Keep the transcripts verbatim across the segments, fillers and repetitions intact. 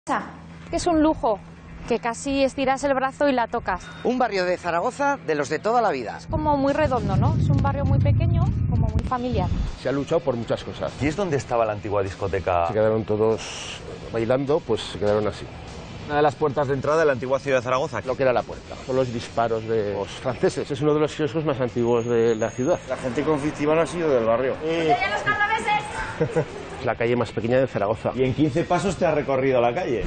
Que es un lujo, que casi estiras el brazo y la tocas. Un barrio de Zaragoza de los de toda la vida. Es como muy redondo, ¿no? Es un barrio muy pequeño, como muy familiar. Se ha luchado por muchas cosas. ¿Y es donde estaba la antigua discoteca? Se quedaron todos bailando, pues se quedaron así. Una de las puertas de entrada de la antigua ciudad de Zaragoza. Lo que era la puerta. Son los disparos de los franceses. Es uno de los kioscos más antiguos de la ciudad. La gente conflictiva no ha sido del barrio. ¡Eh! los cordobeses! Es la calle más pequeña de Zaragoza. Y en quince pasos te has recorrido la calle.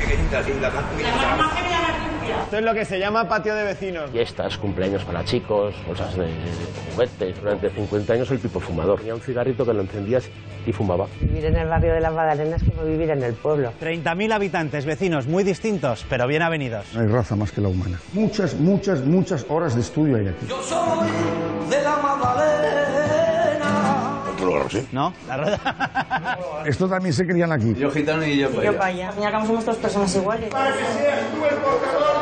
Esto es lo que se llama patio de vecinos. Fiestas, cumpleaños para chicos, cosas de, de juguetes. Durante cincuenta años el pipo fumador. Tenía un cigarrito que lo encendías y fumaba. Vivir en el barrio de la Magdalena es como vivir en el pueblo. treinta mil habitantes, vecinos muy distintos, pero bien avenidos. No hay raza más que la humana. Muchas, muchas, muchas horas de estudio hay aquí. Yo soy de la Magdalena. ¿Sí? ¿No? La rueda. Esto también se crían aquí. Yo gitano y yo para Yo para allá. Al fin y al cabo somos dos personas iguales. Para que seas tú el portador.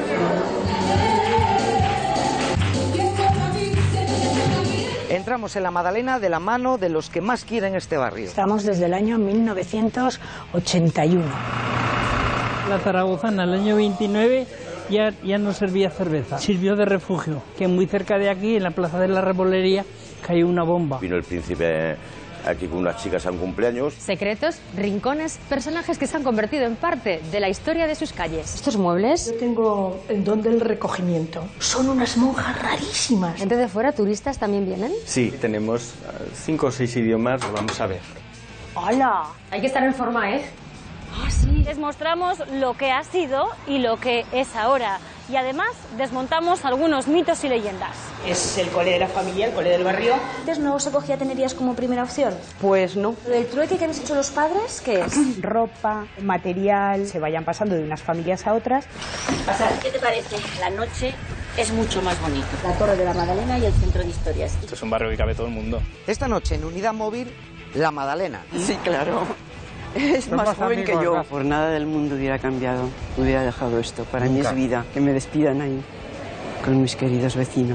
Entramos en la Magdalena de la mano de los que más quieren este barrio. Estamos desde el año mil novecientos ochenta y uno. La zaragozana, el año veintinueve, ya, ya no servía cerveza, sirvió de refugio, que muy cerca de aquí, en la plaza de la Repolería, cayó una bomba. Vino el príncipe aquí con unas chicas a un cumpleaños. Secretos, rincones, personajes que se han convertido en parte de la historia de sus calles. Estos muebles... Yo tengo el don del recogimiento. Son unas monjas rarísimas. ¿Gente de fuera, turistas, también vienen? Sí, tenemos cinco o seis idiomas, lo vamos a ver. ¡Hola! Hay que estar en forma, ¿eh? Ah, sí. Les mostramos lo que ha sido y lo que es ahora. Y además desmontamos algunos mitos y leyendas. Es el cole de la familia, el cole del barrio. ¿Antes no se cogía tenerías como primera opción? Pues no. ¿Lo del trueque que habéis hecho los padres, qué es? Ropa, material, se vayan pasando de unas familias a otras. ¿Qué te parece? La noche es mucho más bonito. La Torre de la Magdalena y el Centro de Historias. Esto es un barrio que cabe todo el mundo. Esta noche en Unidad Móvil, la Magdalena. Sí, claro. Es más joven que yo. Por nada del mundo hubiera cambiado, hubiera dejado esto. Para mí es vida. Que me despidan ahí, con mis queridos vecinos.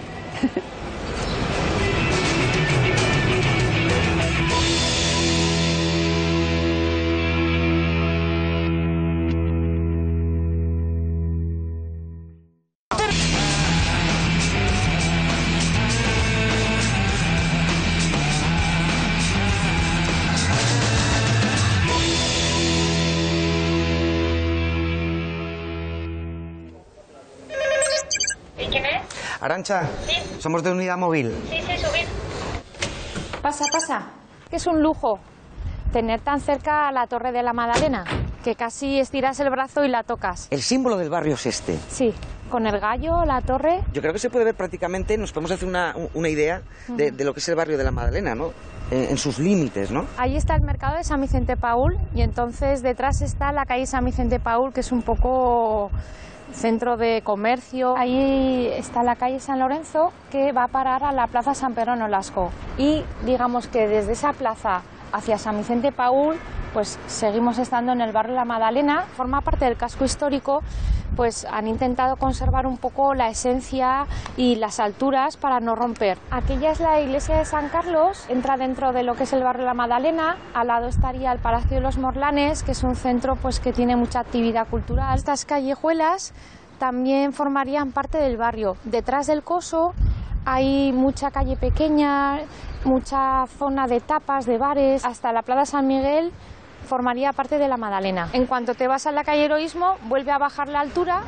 Arantxa, ¿sí? Somos de Unidad Móvil. Sí, sí, subid. Pasa, pasa. Que es un lujo tener tan cerca la Torre de la Magdalena, que casi estiras el brazo y la tocas. El símbolo del barrio es este. Sí, con el gallo, la torre. Yo creo que se puede ver prácticamente, nos podemos hacer una, una idea de, de lo que es el barrio de la Magdalena, ¿no? En, en sus límites, ¿no? Ahí está el mercado de San Vicente Paúl y entonces detrás está la calle San Vicente Paúl, que es un poco centro de comercio. Ahí está la calle San Lorenzo, que va a parar a la plaza San Pedro Nolasco. Y digamos que desde esa plaza hacia San Vicente Paúl, pues seguimos estando en el barrio de la Magdalena. Forma parte del casco histórico, pues han intentado conservar un poco la esencia y las alturas para no romper. Aquella es la iglesia de San Carlos, entra dentro de lo que es el barrio de la Magdalena. Al lado estaría el Palacio de los Morlanes, que es un centro pues que tiene mucha actividad cultural. Estas callejuelas también formarían parte del barrio. Detrás del Coso hay mucha calle pequeña, mucha zona de tapas, de bares. Hasta la Plaza San Miguel formaría parte de la Magdalena. En cuanto te vas a la calle Heroísmo, vuelve a bajar la altura.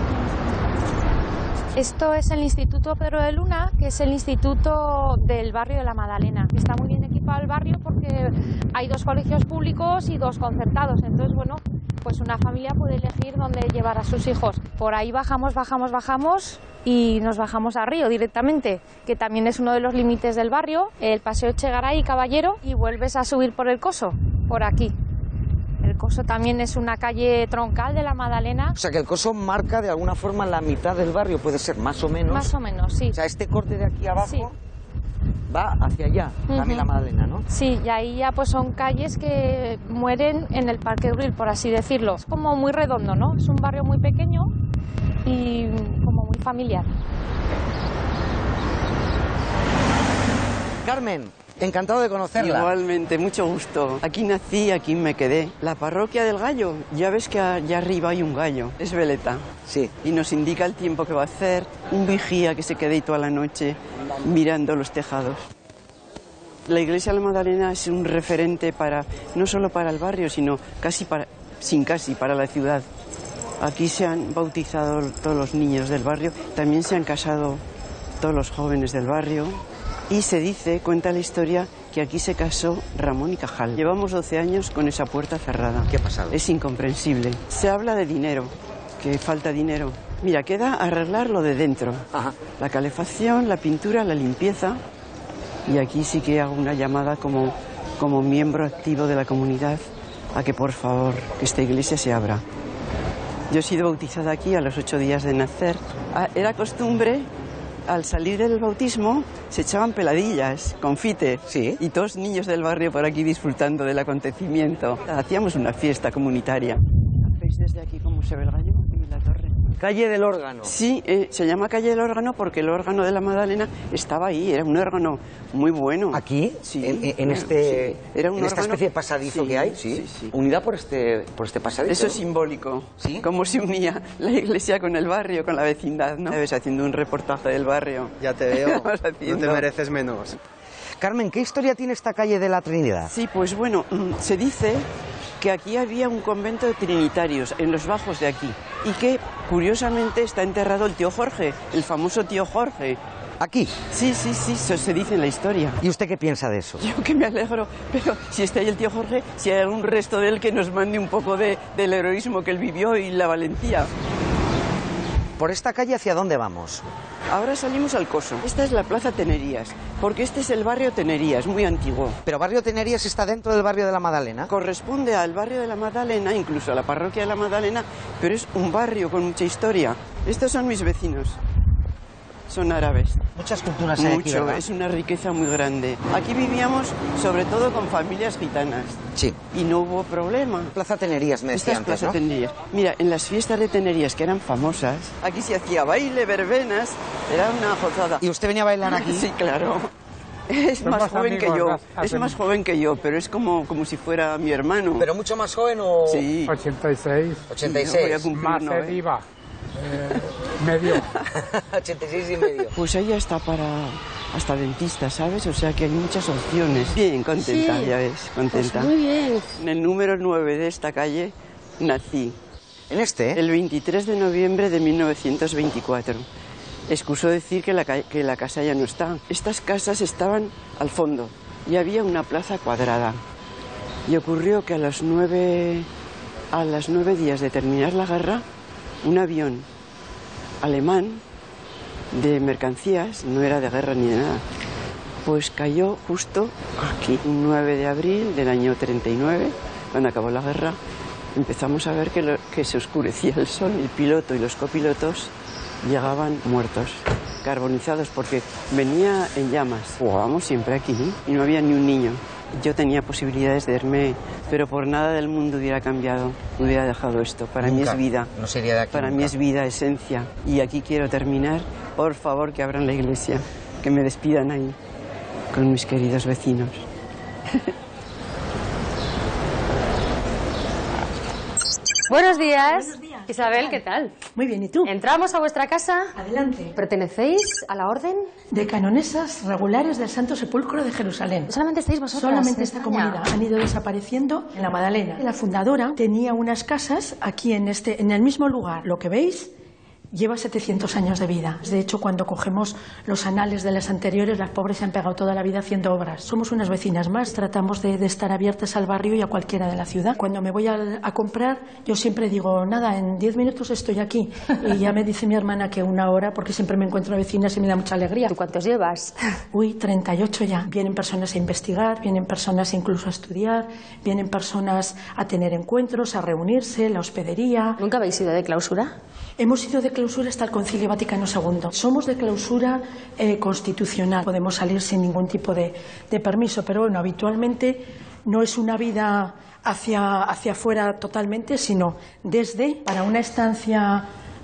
Esto es el Instituto Pedro de Luna, que es el instituto del barrio de la Magdalena. Está muy bien equipado el barrio porque hay dos colegios públicos y dos concertados. Entonces, bueno, pues una familia puede elegir dónde llevar a sus hijos. Por ahí bajamos, bajamos, bajamos y nos bajamos a Río directamente, que también es uno de los límites del barrio, el Paseo Echegaray y Caballero, y vuelves a subir por el Coso, por aquí. El Coso también es una calle troncal de la Magdalena. O sea que el Coso marca de alguna forma la mitad del barrio, puede ser más o menos. Más o menos, sí. O sea, este corte de aquí abajo sí. va hacia allá, uh-huh. También la Magdalena, ¿no? Sí, y ahí ya pues son calles que mueren en el Parque Güell, por así decirlo. Es como muy redondo, ¿no? Es un barrio muy pequeño y como muy familiar. Carmen, Encantado de conocerla. Igualmente, mucho gusto. Aquí nací, aquí me quedé. La parroquia del Gallo, ya ves que allá arriba hay un gallo, es veleta. Sí. Y nos indica el tiempo que va a hacer, un vigía que se quede ahí toda la noche mirando los tejados. La iglesia de la Magdalena es un referente para, no solo para el barrio, sino casi para, sin casi, para la ciudad. Aquí se han bautizado todos los niños del barrio, también se han casado todos los jóvenes del barrio. Y se dice, cuenta la historia, que aquí se casó Ramón y Cajal. Llevamos doce años con esa puerta cerrada. ¿Qué ha pasado? Es incomprensible. Se habla de dinero, que falta dinero. Mira, queda arreglar lo de dentro. Ajá. La calefacción, la pintura, la limpieza. Y aquí sí que hago una llamada como, como miembro activo de la comunidad a que por favor, que esta iglesia se abra. Yo he sido bautizada aquí a los ocho días de nacer. Era costumbre... Al salir del bautismo se echaban peladillas, confite, sí. Y todos niños del barrio por aquí disfrutando del acontecimiento. Hacíamos una fiesta comunitaria. ¿Veis desde aquí cómo se ve el gallo y la torre? Calle del Órgano. Sí, eh, se llama Calle del Órgano porque el órgano de la Magdalena estaba ahí, era un órgano muy bueno. ¿Aquí? Sí. En, en este, sí. Era un en esta órgano... especie de pasadizo sí, que hay, sí, sí, sí. Unida por este, por este pasadizo. Eso es simbólico. ¿Sí? Cómo se unía la iglesia con el barrio, con la vecindad, ¿no? Ves haciendo un reportaje del barrio. Ya te veo, no te mereces menos. Carmen, ¿qué historia tiene esta calle de la Trinidad? Sí, pues bueno, se dice que aquí había un convento de trinitarios en los bajos de aquí y que curiosamente está enterrado el tío Jorge, el famoso tío Jorge. ¿Aquí? Sí, sí, sí, eso se dice en la historia. ¿Y usted qué piensa de eso? Yo que me alegro, pero si está ahí el tío Jorge, si hay algún resto de él que nos mande un poco de, del heroísmo que él vivió y la valentía. ¿Por esta calle hacia dónde vamos? Ahora salimos al Coso. Esta es la Plaza Tenerías, porque este es el barrio Tenerías, muy antiguo. ¿Pero barrio Tenerías está dentro del barrio de la Magdalena? Corresponde al barrio de la Magdalena, incluso a la parroquia de la Magdalena, pero es un barrio con mucha historia. Estos son mis vecinos. Son árabes. Muchas culturas hay aquí, Mucho, ¿verdad? es una riqueza muy grande. Aquí vivíamos sobre todo con familias gitanas. Sí. Y no hubo problema. Plaza Tenerías, me decía Esta es antes, Plaza ¿no? Tenerías. Mira, en las fiestas de Tenerías, que eran famosas, aquí se hacía baile, verbenas, era una gozada. ¿Y usted venía a bailar aquí? Sí, claro. Es más joven que yo, es más joven que yo, pero es como, como si fuera mi hermano. ¿Pero mucho más joven o...? Sí. ochenta y seis. ochenta y No, voy a seis. cumplir Más uno, ¿eh? viva. Eh, medio. ochenta y seis y medio. Pues ahí está para hasta dentista, ¿sabes? O sea que hay muchas opciones. Bien, contenta, Sí. ya ves, contenta. Pues muy bien. En el número nueve de esta calle nací. ¿En este? El veintitrés de noviembre de mil novecientos veinticuatro. Excuso decir que la, ca- que la casa ya no está. Estas casas estaban al fondo y había una plaza cuadrada. Y ocurrió que a las nueve, a las nueve días de terminar la guerra, un avión alemán de mercancías, no era de guerra ni de nada, pues cayó justo aquí. Un nueve de abril del año treinta y nueve, cuando acabó la guerra, empezamos a ver que, lo- que se oscurecía el sol. El piloto y los copilotos llegaban muertos, carbonizados, porque venía en llamas. Jugábamos siempre aquí y no había ni un niño. Yo tenía posibilidades de irme, pero por nada del mundo hubiera cambiado, hubiera dejado esto. Para mí Nunca. es vida. No sería de aquí Para mí nunca. es vida, esencia. Y aquí quiero terminar. Por favor, que abran la iglesia, que me despidan ahí con mis queridos vecinos. Buenos días. Isabel, ¿qué tal? Muy bien, ¿y tú? ¿Entramos a vuestra casa? Adelante. ¿Pertenecéis a la orden? De canonesas regulares del Santo Sepulcro de Jerusalén. ¿Solamente estáis vosotras Solamente en esta España? comunidad. Han ido desapareciendo en la Magdalena. La fundadora tenía unas casas aquí en, este, en el mismo lugar. Lo que veis lleva setecientos años de vida. De hecho, cuando cogemos los anales de las anteriores, las pobres se han pegado toda la vida haciendo obras. Somos unas vecinas más, tratamos de, de estar abiertas al barrio y a cualquiera de la ciudad. Cuando me voy a, a comprar, yo siempre digo, nada, en diez minutos estoy aquí. Y ya me dice mi hermana que una hora, porque siempre me encuentro vecinas y me da mucha alegría. ¿Tú cuántos llevas? Uy, treinta y ocho ya. Vienen personas a investigar, vienen personas incluso a estudiar, vienen personas a tener encuentros, a reunirse, la hospedería. ¿Nunca habéis ido de clausura? Hemos ido de clausura hasta el Concilio Vaticano segundo. Somos de clausura eh, constitucional. Podemos salir sin ningún tipo de, de permiso, pero bueno, habitualmente no es una vida hacia, hacia afuera totalmente, sino desde, para una estancia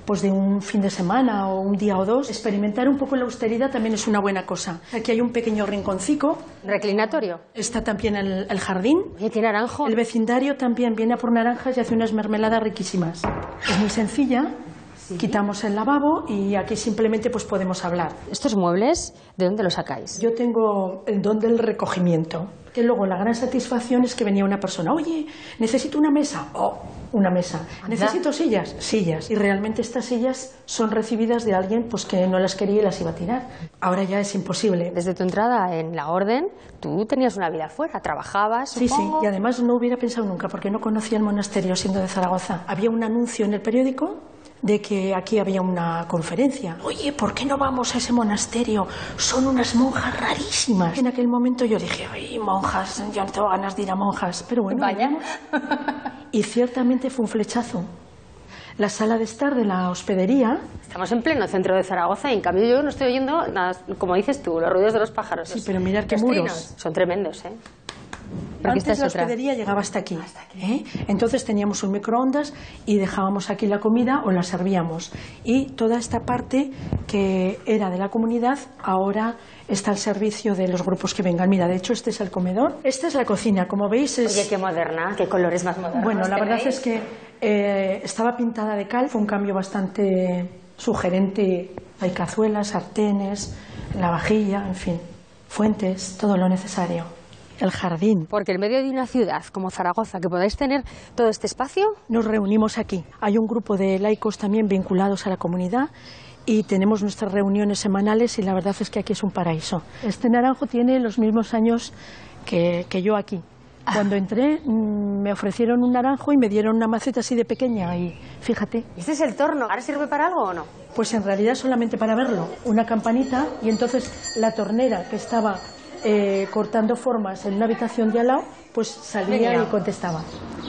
pues de un fin de semana o un día o dos, experimentar un poco la austeridad también es una buena cosa. Aquí hay un pequeño rinconcico. Reclinatorio. Está también el, el jardín. ¿Y qué naranjo? El vecindario también viene a por naranjas y hace unas mermeladas riquísimas. Es muy sencilla. ¿Sí? Quitamos el lavabo y aquí simplemente pues podemos hablar. ¿Estos muebles de dónde los sacáis? Yo tengo el don del recogimiento. Que luego la gran satisfacción es que venía una persona, oye, necesito una mesa. Oh, una mesa. Necesito sillas. Sillas. Y realmente estas sillas son recibidas de alguien pues que no las quería y las iba a tirar. Ahora ya es imposible. Desde tu entrada en la orden, tú tenías una vida fuera, trabajabas, Sí, supongo. sí. Y además no hubiera pensado nunca, porque no conocía el monasterio siendo de Zaragoza. Había un anuncio en el periódico de que aquí había una conferencia. Oye, ¿por qué no vamos a ese monasterio? Son unas monjas rarísimas. En aquel momento yo dije, ay, monjas, yo no tengo ganas de ir a monjas. Pero bueno, vaya. Y ciertamente fue un flechazo. La sala de estar de la hospedería. Estamos en pleno centro de Zaragoza y en cambio yo no estoy oyendo nada, como dices tú, los ruidos de los pájaros. Sí, pero mirad qué muros. Son tremendos, ¿eh? Antes esta es la hospedería otra. Llegaba hasta aquí, hasta aquí. ¿eh? Entonces teníamos un microondas y dejábamos aquí la comida o la servíamos. Y toda esta parte que era de la comunidad ahora está al servicio de los grupos que vengan. Mira, de hecho este es el comedor. Esta es la cocina, como veis es... Oye, qué moderna, qué colores más modernos. Bueno, la verdad es que eh, estaba pintada de cal, fue un cambio bastante sugerente. Hay cazuelas, sartenes, la vajilla, en fin, fuentes, todo lo necesario. El jardín. Porque en medio de una ciudad como Zaragoza, que podáis tener todo este espacio... Nos reunimos aquí. Hay un grupo de laicos también vinculados a la comunidad y tenemos nuestras reuniones semanales y la verdad es que aquí es un paraíso. Este naranjo tiene los mismos años que, que yo aquí. Cuando entré me ofrecieron un naranjo y me dieron una maceta así de pequeña y fíjate. ¿Este es el torno? ¿Ahora sirve para algo o no? Pues en realidad solamente para verlo. Una campanita y entonces la tornera que estaba... Eh, cortando formas en una habitación de al lado, pues salía Venga. y contestaba.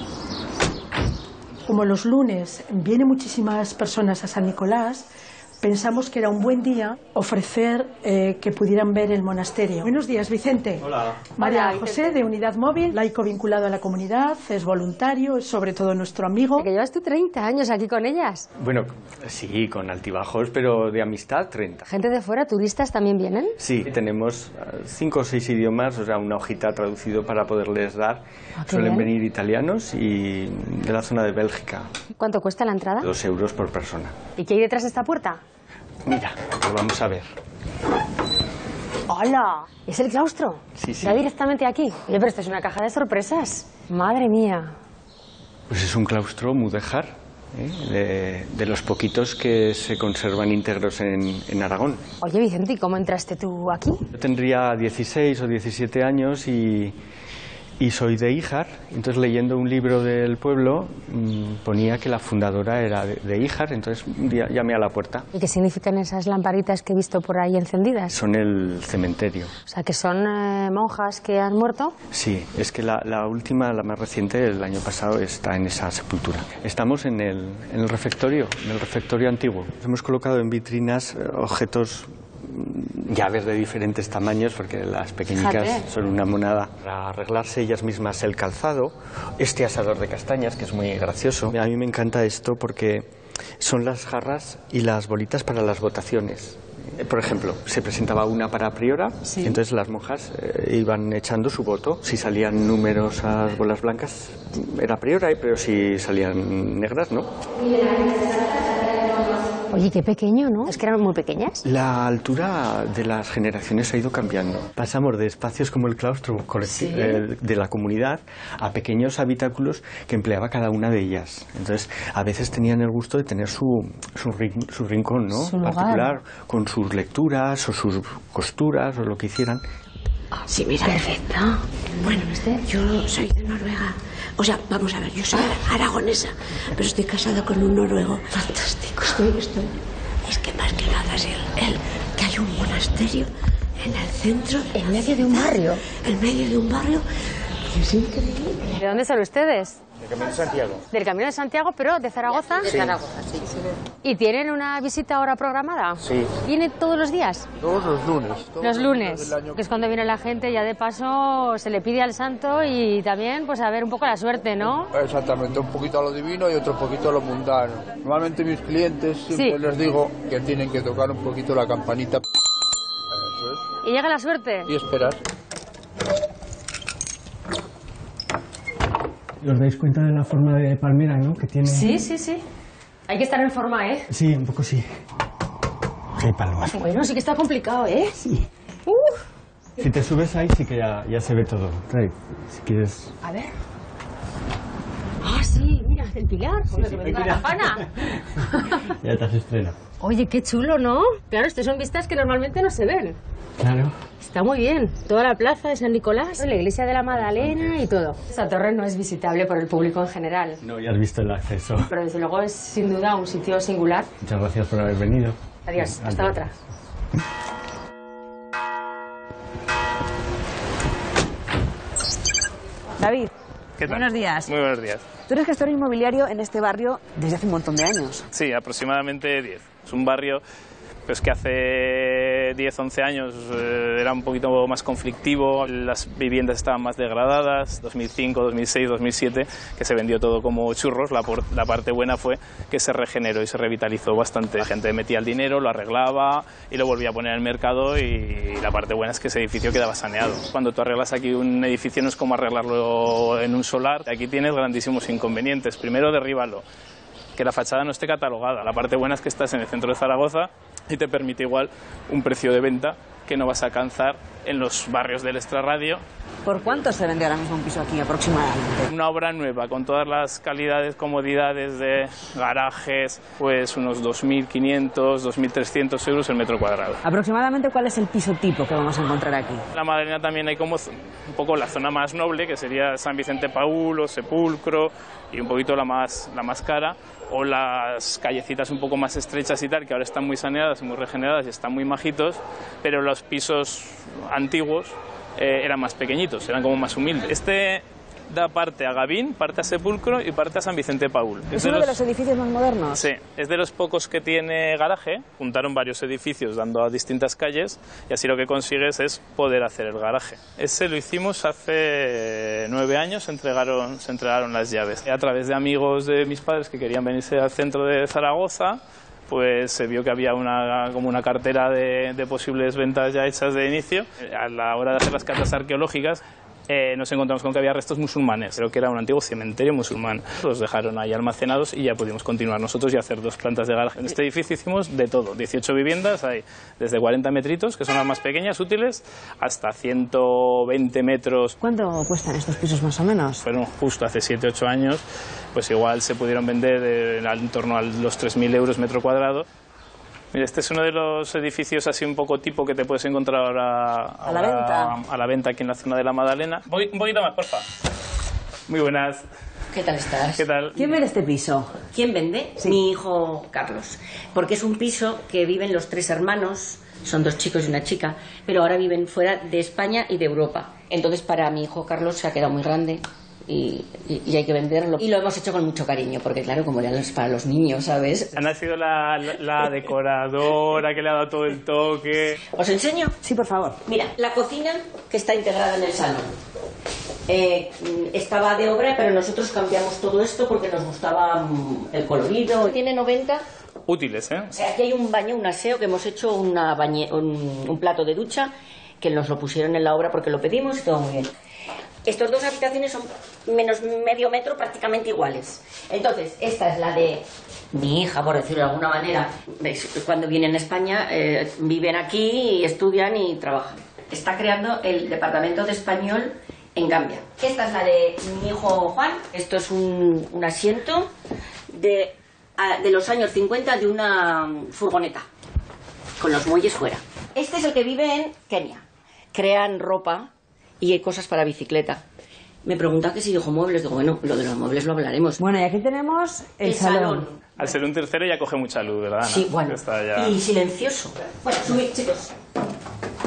Como los lunes vienen muchísimas personas a San Nicolás, pensamos que era un buen día ofrecer eh, que pudieran ver el monasterio. Buenos días, Vicente. Hola. María Hola, José, de Unidad Móvil, laico vinculado a la comunidad, es voluntario, es sobre todo nuestro amigo. Que llevas tú treinta años aquí con ellas. Bueno, sí, con altibajos, pero de amistad treinta. ¿Gente de fuera, turistas, también vienen? Sí, tenemos cinco o seis idiomas, o sea, una hojita traducido para poderles dar. Ah, Suelen bien. venir italianos y de la zona de Bélgica. ¿Cuánto cuesta la entrada? Dos euros por persona. ¿Y qué hay detrás de esta puerta? Mira, lo vamos a ver. ¡Hola! ¿Es el claustro? Sí, sí. ¿Ya directamente aquí? Oye, pero esto es una caja de sorpresas. Madre mía. Pues es un claustro mudéjar, ¿eh? de, de los poquitos que se conservan íntegros en, en Aragón. Oye, Vicente, ¿y cómo entraste tú aquí? Yo tendría dieciséis o diecisiete años y... Y soy de Híjar, entonces leyendo un libro del pueblo mmm, ponía que la fundadora era de, de Híjar, entonces un día llamé a la puerta. ¿Y qué significan esas lamparitas que he visto por ahí encendidas? Son el cementerio. O sea, que son eh, monjas que han muerto. Sí, es que la, la última, la más reciente, el año pasado, está en esa sepultura. Estamos en el, en el refectorio, en el refectorio antiguo. Hemos colocado en vitrinas eh, objetos, llaves de diferentes tamaños, porque las pequeñicas Fíjate. son una monada. Para arreglarse ellas mismas el calzado, este asador de castañas, que es muy gracioso. A mí me encanta esto porque son las jarras y las bolitas para las votaciones. Por ejemplo, se presentaba una para priora, sí. y entonces las monjas eh, iban echando su voto. Si salían numerosas bolas blancas, era priora, pero si salían negras, no. Oye, qué pequeño, ¿no? Es que eran muy pequeñas. La altura de las generaciones ha ido cambiando. Pasamos de espacios como el claustro ¿Sí? eh, de la comunidad a pequeños habitáculos que empleaba cada una de ellas. Entonces, a veces tenían el gusto de tener su, su, rin, su rincón, ¿no? Su particular, con sus lecturas o sus costuras o lo que hicieran. Sí, mira. Perfecto. Bueno, yo soy de Noruega. O sea, vamos a ver, yo soy aragonesa, pero estoy casada con un noruego. Fantástico. Estoy, estoy. Es que más que nada es el, el que hay un monasterio en el centro. ¿En medio de un barrio? En medio de un barrio. Es increíble. ¿De dónde son ustedes? ¿Del Camino de Santiago? Del Camino de Santiago, pero de Zaragoza. De Zaragoza, sí. ¿Y tienen una visita ahora programada? Sí. ¿Viene todos los días? Todos los lunes. Todos Los lunes, que es cuando viene la gente, ya de paso se le pide al santo y también pues a ver un poco la suerte, ¿no? Exactamente, un poquito a lo divino y otro poquito a lo mundano. Normalmente mis clientes siempre Sí. les digo que tienen que tocar un poquito la campanita. Eso es. ¿Y llega la suerte? Y esperar. ¿Os dais cuenta de la forma de palmera, no? Que tiene... Sí, sí, sí. Hay que estar en forma, ¿eh? Sí, un poco sí. Qué palmas. Bueno, sí que está complicado, ¿eh? Sí. Uh. Si te subes ahí sí que ya, ya se ve todo. Trae, si quieres... A ver. Ah, sí, mira, el pilar. Joder, sí, que me toca la campana. Ya te has estrenado. Oye, qué chulo, ¿no? Claro, estas son vistas que normalmente no se ven. Claro. Está muy bien. Toda la plaza de San Nicolás, la iglesia de la Magdalena y todo. Esta torre no es visitable por el público en general. No, ya has visto el acceso. Pero desde luego es sin duda un sitio singular. Muchas gracias por haber venido. Adiós, hasta Adiós. otra. David, ¿Qué tal? buenos días. Muy buenos días. Tú eres gestor inmobiliario en este barrio desde hace un montón de años. Sí, aproximadamente diez. Es un barrio pues, que hace diez, once años eh, era un poquito más conflictivo, las viviendas estaban más degradadas, dos mil cinco, dos mil seis, dos mil siete, que se vendió todo como churros. La, por, la parte buena fue que se regeneró y se revitalizó bastante. La gente metía el dinero, lo arreglaba y lo volvía a poner en el mercado, y la parte buena es que ese edificio quedaba saneado. Cuando tú arreglas aquí un edificio no es como arreglarlo en un solar. Aquí tienes grandísimos inconvenientes. Primero, derríbalo, que la fachada no esté catalogada. La parte buena es que estás en el centro de Zaragoza y te permite igual un precio de venta que no vas a alcanzar en los barrios del extrarradio. ¿Por cuánto se vende ahora mismo un piso aquí aproximadamente? Una obra nueva con todas las calidades, comodidades de garajes, pues unos dos mil quinientos, dos mil trescientos euros el metro cuadrado. Aproximadamente, ¿cuál es el piso tipo que vamos a encontrar aquí? En la Magdalena también hay como un poco la zona más noble, que sería San Vicente Paúl o Sepulcro, y un poquito la más, la más cara, o las callecitas un poco más estrechas y tal, que ahora están muy saneadas, muy regeneradas y están muy majitos, pero los pisos antiguos eh, eran más pequeñitos, eran como más humildes. Este da parte a Gavín, parte a Sepulcro y parte a San Vicente Paúl. ¿Es uno de los edificios más modernos? Sí, es de los pocos que tiene garaje. Juntaron varios edificios dando a distintas calles y así lo que consigues es poder hacer el garaje. Ese lo hicimos hace nueve años, se entregaron, se entregaron las llaves. A través de amigos de mis padres que querían venirse al centro de Zaragoza, pues se vio que había una, como una cartera de, de posibles ventas ya hechas de inicio. A la hora de hacer las cartas arqueológicas, Eh, nos encontramos con que había restos musulmanes. Creo que era un antiguo cementerio musulmán. Los dejaron ahí almacenados y ya pudimos continuar nosotros y hacer dos plantas de garaje. En este edificio hicimos de todo, dieciocho viviendas, hay desde cuarenta metritos, que son las más pequeñas, útiles, hasta ciento veinte metros. ¿Cuánto cuestan estos pisos más o menos? Fueron justo hace siete, ocho años, pues igual se pudieron vender eh, en torno a los tres mil euros metro cuadrado. Mira, este es uno de los edificios así un poco tipo que te puedes encontrar ahora, ¿A la ahora venta? a la venta aquí en la zona de la Magdalena. Voy, un poquito más, porfa. Muy buenas. ¿Qué tal estás? ¿Qué tal? ¿Quién vende este piso? ¿Quién vende? Sí. Mi hijo Carlos. Porque es un piso que viven los tres hermanos, son dos chicos y una chica, pero ahora viven fuera de España y de Europa. Entonces para mi hijo Carlos se ha quedado muy grande. Y, y, y hay que venderlo. Y lo hemos hecho con mucho cariño, porque claro, como ya no es para los niños, ¿sabes? Ha nacido la, la, la decoradora que le ha dado todo el toque. ¿Os enseño? Sí, por favor. Mira, la cocina que está integrada en el salón. Eh, estaba de obra, pero nosotros cambiamos todo esto porque nos gustaba mm, el colorido. Tiene noventa. Útiles, ¿eh? O sea, aquí hay un baño, un aseo, que hemos hecho una bañe, un, un plato de ducha, que nos lo pusieron en la obra porque lo pedimos y todo muy bien. Estas dos habitaciones son menos medio metro, prácticamente iguales. Entonces, esta es la de mi hija, por decirlo de alguna manera. ¿Veis? Cuando vienen a España, eh, viven aquí, y estudian y trabajan. Está creando el departamento de español en Gambia. Esta es la de mi hijo Juan. Esto es un, un asiento de, de los años cincuenta de una furgoneta, con los muelles fuera. Este es el que vive en Kenia. Crean ropa y hay cosas para bicicleta. Me preguntan que si dejo muebles. Digo, bueno, lo de los muebles lo hablaremos. Bueno, y aquí tenemos el, el salón. salón. Al ser un tercero ya coge mucha luz, ¿verdad, Ana? Sí, bueno. Está ya... Y silencioso. Bueno, subid, chicos.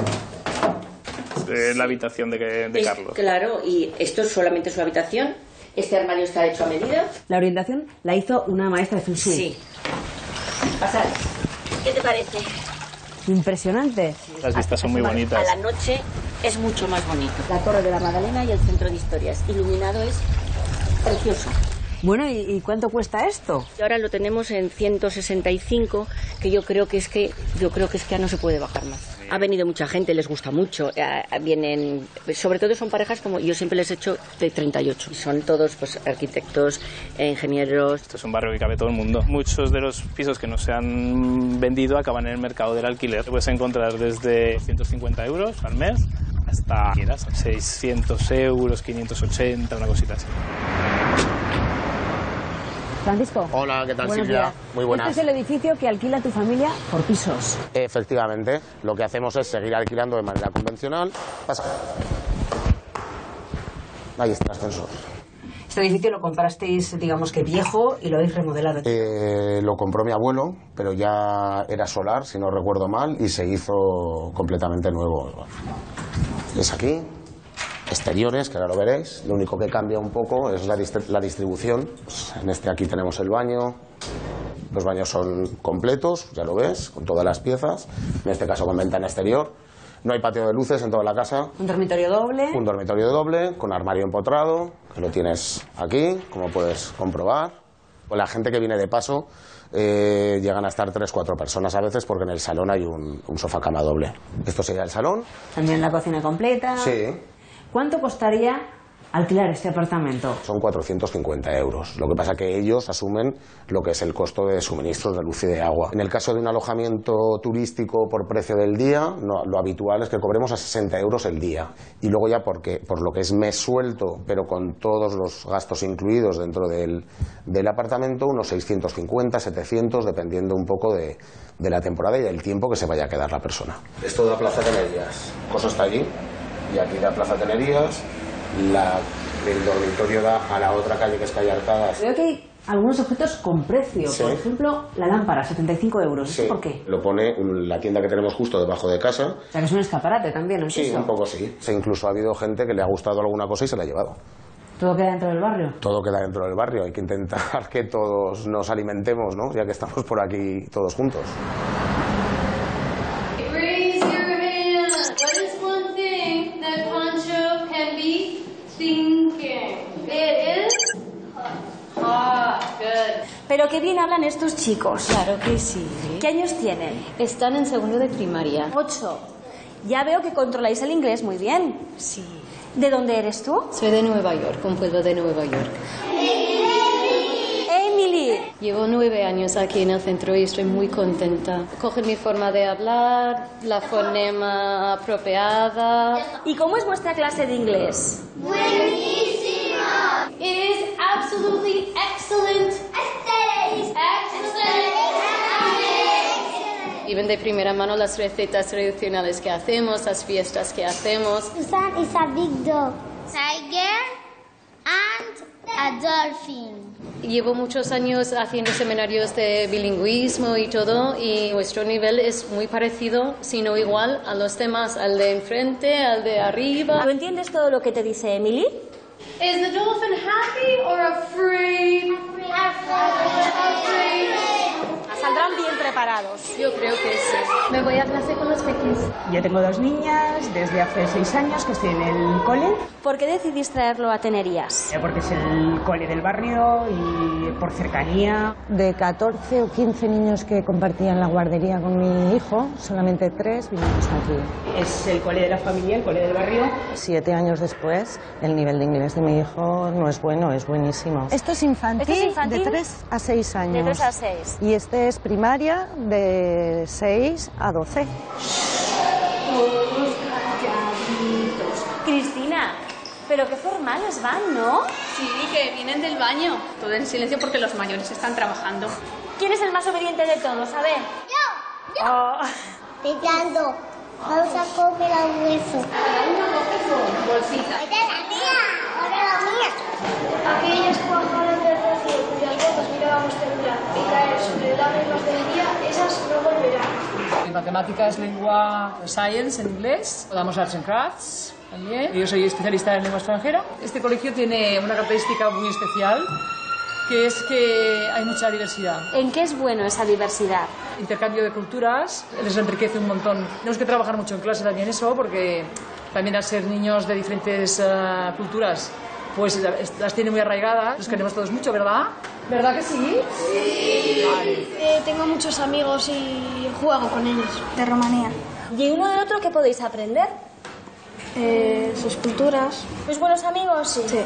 Es la habitación de, de Es- Carlos. Claro, y esto es solamente su habitación. Este armario está hecho a medida. La orientación la hizo una maestra de Feng Shui. Sí. Pasad. ¿Qué te parece? Impresionante. Las vistas son muy bonitas. A la noche es mucho más bonito. La Torre de la Magdalena y el Centro de Historias. Iluminado es precioso. Bueno, ¿y, y cuánto cuesta esto? Y ahora lo tenemos en ciento sesenta y cinco, que yo creo que es que yo creo que es que ya no se puede bajar más. Ha venido mucha gente, les gusta mucho. Eh, vienen, sobre todo son parejas como yo siempre les he hecho de treinta y ocho. Son todos pues arquitectos, eh, ingenieros. Esto es un barrio que cabe todo el mundo. Muchos de los pisos que no se han vendido acaban en el mercado del alquiler. Puedes encontrar desde ciento cincuenta euros al mes hasta quieras, seiscientos euros, quinientos ochenta, una cosita así. Francisco. Hola, ¿qué tal, Buenos Silvia? días. Muy buenas. Este es el edificio que alquila tu familia por pisos. Efectivamente, lo que hacemos es seguir alquilando de manera convencional. Pasa. Ahí está el ascensor. Este edificio lo comprasteis, digamos que viejo, y lo habéis remodelado. Eh, lo compró mi abuelo, pero ya era solar, si no recuerdo mal, y se hizo completamente nuevo. Es aquí. Exteriores, que ahora lo veréis. Lo único que cambia un poco es la, dist la distribución. Pues en este aquí tenemos el baño. Los baños son completos, ya lo ves, con todas las piezas. En este caso con ventana exterior. No hay patio de luces en toda la casa. Un dormitorio doble. Un dormitorio doble, con armario empotrado, que lo tienes aquí, como puedes comprobar. Con la gente que viene de paso, eh, llegan a estar tres, cuatro personas a veces, porque en el salón hay un, un sofá cama doble. Esto sería el salón. También la cocina completa. Sí. ¿Cuánto costaría alquilar este apartamento? Son cuatrocientos cincuenta euros. Lo que pasa que ellos asumen lo que es el costo de suministros de luz y de agua. En el caso de un alojamiento turístico por precio del día, no, lo habitual es que cobremos a sesenta euros el día. Y luego ya porque, por lo que es mes suelto, pero con todos los gastos incluidos dentro del, del apartamento, unos seiscientos cincuenta, setecientos, dependiendo un poco de, de la temporada y del tiempo que se vaya a quedar la persona. Esto de la Plaza Tenerías. Coso está allí. Y aquí la Plaza Tenerías, la, el dormitorio da a la otra calle que es Calle Arcadas. Veo que hay algunos objetos con precio. Sí. Por ejemplo, la lámpara, setenta y cinco euros. Sí. ¿Por qué? Lo pone la tienda que tenemos justo debajo de casa. O sea, que es un escaparate también, ¿no es Sí, eso? un poco sí. Se incluso ha habido gente que le ha gustado alguna cosa y se la ha llevado. ¿Todo queda dentro del barrio? Todo queda dentro del barrio. Hay que intentar que todos nos alimentemos, ¿no? Ya que estamos por aquí todos juntos. Pero qué bien hablan estos chicos. Claro que sí. ¿Qué años tienen? Están en segundo de primaria. Ocho. Ya veo que controláis el inglés muy bien. Sí. ¿De dónde eres tú? Soy de Nueva York, un pueblo de Nueva York. Emily. Llevo nueve años aquí en el centro y estoy muy contenta. Cogen mi forma de hablar, la fonema apropiada. ¿Y cómo es vuestra clase de inglés? Buenísima! It is absolutely excellent. Excellent. Y ven de primera mano las recetas tradicionales que hacemos, las fiestas que hacemos. Susan is a big dog. Tiger and a dolphin. Llevo muchos años haciendo seminarios de bilingüismo y todo, y nuestro nivel es muy parecido, si no igual, a los demás, al de enfrente, al de arriba. ¿Tú entiendes todo lo que te dice Emily? Is the dolphin happy or afraid? Afraid. Saldrán bien preparados. Yo creo que sí. Me voy a clase con los pequeños. Yo tengo dos niñas desde hace seis años que estoy en el cole. ¿Por qué decidís traerlo a Tenerías? Porque es el cole del barrio y por cercanía. De catorce o quince niños que compartían la guardería con mi hijo, solamente tres vinimos aquí. Es el cole de la familia, el cole del barrio. Siete años después, el nivel de inglés de mi hijo no es bueno, es buenísimo. Esto es infantil, ¿Esto es infantil? de tres a seis años. De tres a seis. Y este es primaria de seis a doce. Cristina, pero qué formales van, ¿no? Sí, que vienen del baño. Todo en silencio porque los mayores están trabajando. ¿Quién es el más obediente de todos? A ver. Yo, yo. Oh. Picando. Vamos a comer a hueso. Cada uno coge su bolsita. ¡Esta es la mía! ¡Ahora la mía! Aquellas cuajadas de recién cuyas botas mirábamos temblar y caer sobre el ave más del día, esas no volverán. Matemáticas, lengua, science en inglés, damos arts and crafts, También. Yo soy especialista en lengua extranjera. Este colegio tiene una característica muy especial, que es que hay mucha diversidad. ¿En qué es bueno esa diversidad? Intercambio de culturas, les enriquece un montón. Tenemos que trabajar mucho en clase también eso, porque también al ser niños de diferentes uh, culturas, pues las tiene muy arraigadas. Los queremos todos mucho, ¿verdad? ¿Verdad que sí? Sí. Vale. Eh, tengo muchos amigos y juego con ellos, de Rumanía. ¿Y uno de otro qué podéis aprender? Eh, sus culturas. ¿Sois buenos amigos? Sí. Sí.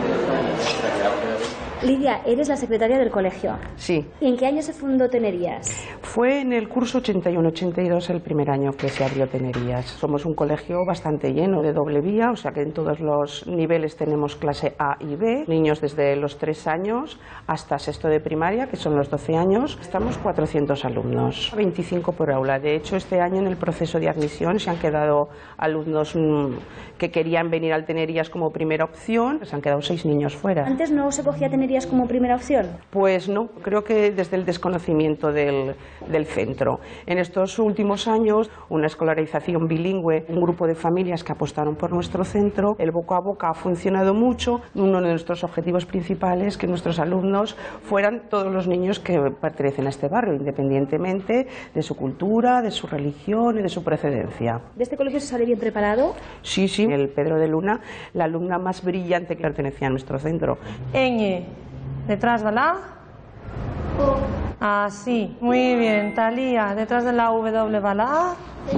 Lidia, eres la secretaria del colegio. Sí. ¿Y en qué año se fundó Tenerías? Fue en el curso ochenta y uno ochenta y dos el primer año que se abrió Tenerías. Somos un colegio bastante lleno de doble vía, o sea que en todos los niveles tenemos clase A y B, niños desde los tres años hasta sexto de primaria, que son los doce años. Estamos cuatrocientos alumnos, veinticinco por aula. De hecho, este año en el proceso de admisión se han quedado alumnos mmm, que querían venir al Tenerías como primera opción, se han quedado seis niños fuera. ¿Antes no se cogía Tenerías como primera opción? Pues no, creo que desde el desconocimiento del, del centro. En estos últimos años, una escolarización bilingüe, un grupo de familias que apostaron por nuestro centro, el boca a boca ha funcionado mucho. Uno de nuestros objetivos principales es que nuestros alumnos fueran todos los niños que pertenecen a este barrio, independientemente de su cultura, de su religión y de su procedencia. ¿De este colegio se sale bien preparado? Sí, sí. El Pedro de Luna, la alumna más brillante que pertenecía a nuestro centro. Ñ. Detrás de la O. Así, muy bien. Talía, detrás de la W va la A.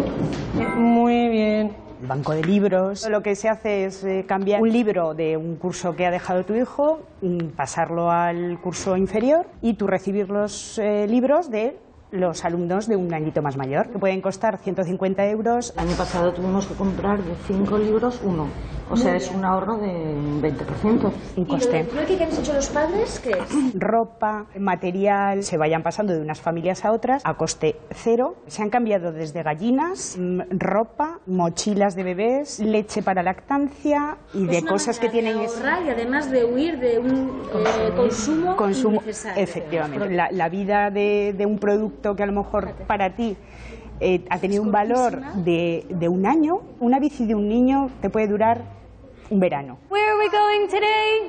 Muy bien. Banco de libros. Lo que se hace es eh, cambiar un libro de un curso que ha dejado tu hijo, pasarlo al curso inferior y tú recibir los eh, libros de los alumnos de un añito más mayor, que pueden costar ciento cincuenta euros. El año pasado tuvimos que comprar de cinco libros uno, o sea, es un ahorro de un veinte por ciento. Un coste. ¿Y lo que han hecho los padres qué es? Ropa, material, se vayan pasando de unas familias a otras a coste cero. Se han cambiado desde gallinas, ropa, mochilas de bebés, leche para lactancia y de cosas que tienen... Es ahorrar y además de huir de un eh, consumo, consumo innecesario. Efectivamente. La, la vida de, de un producto que a lo mejor para ti eh, ha tenido un valor de, de un año, una bici de un niño te puede durar un verano. Where are we going today?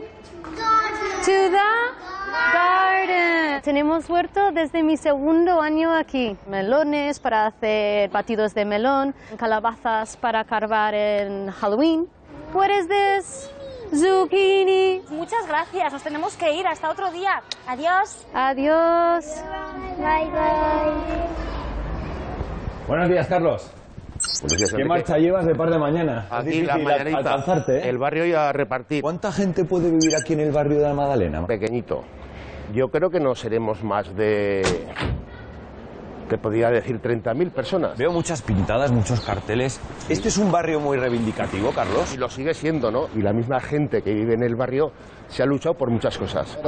To the garden. Tenemos huerto desde mi segundo año aquí. Melones para hacer batidos de melón, calabazas para carvar en Halloween. What is this? Zucchini. Muchas gracias, nos tenemos que ir, hasta otro día. Adiós. Adiós. Bye, bye. Buenos días, Carlos. Buenos días, ¿Qué Enrique. marcha llevas de par de mañana? Aquí Es difícil la mañanita, alcanzarte, ¿eh? el barrio y a repartir. ¿Cuánta gente puede vivir aquí en el barrio de la Madalena? Pequeñito. Yo creo que no seremos más de... te podría decir treinta mil personas. Veo muchas pintadas, muchos carteles. Este es un barrio muy reivindicativo, Carlos. Y lo sigue siendo, ¿no? Y la misma gente que vive en el barrio se ha luchado por muchas cosas.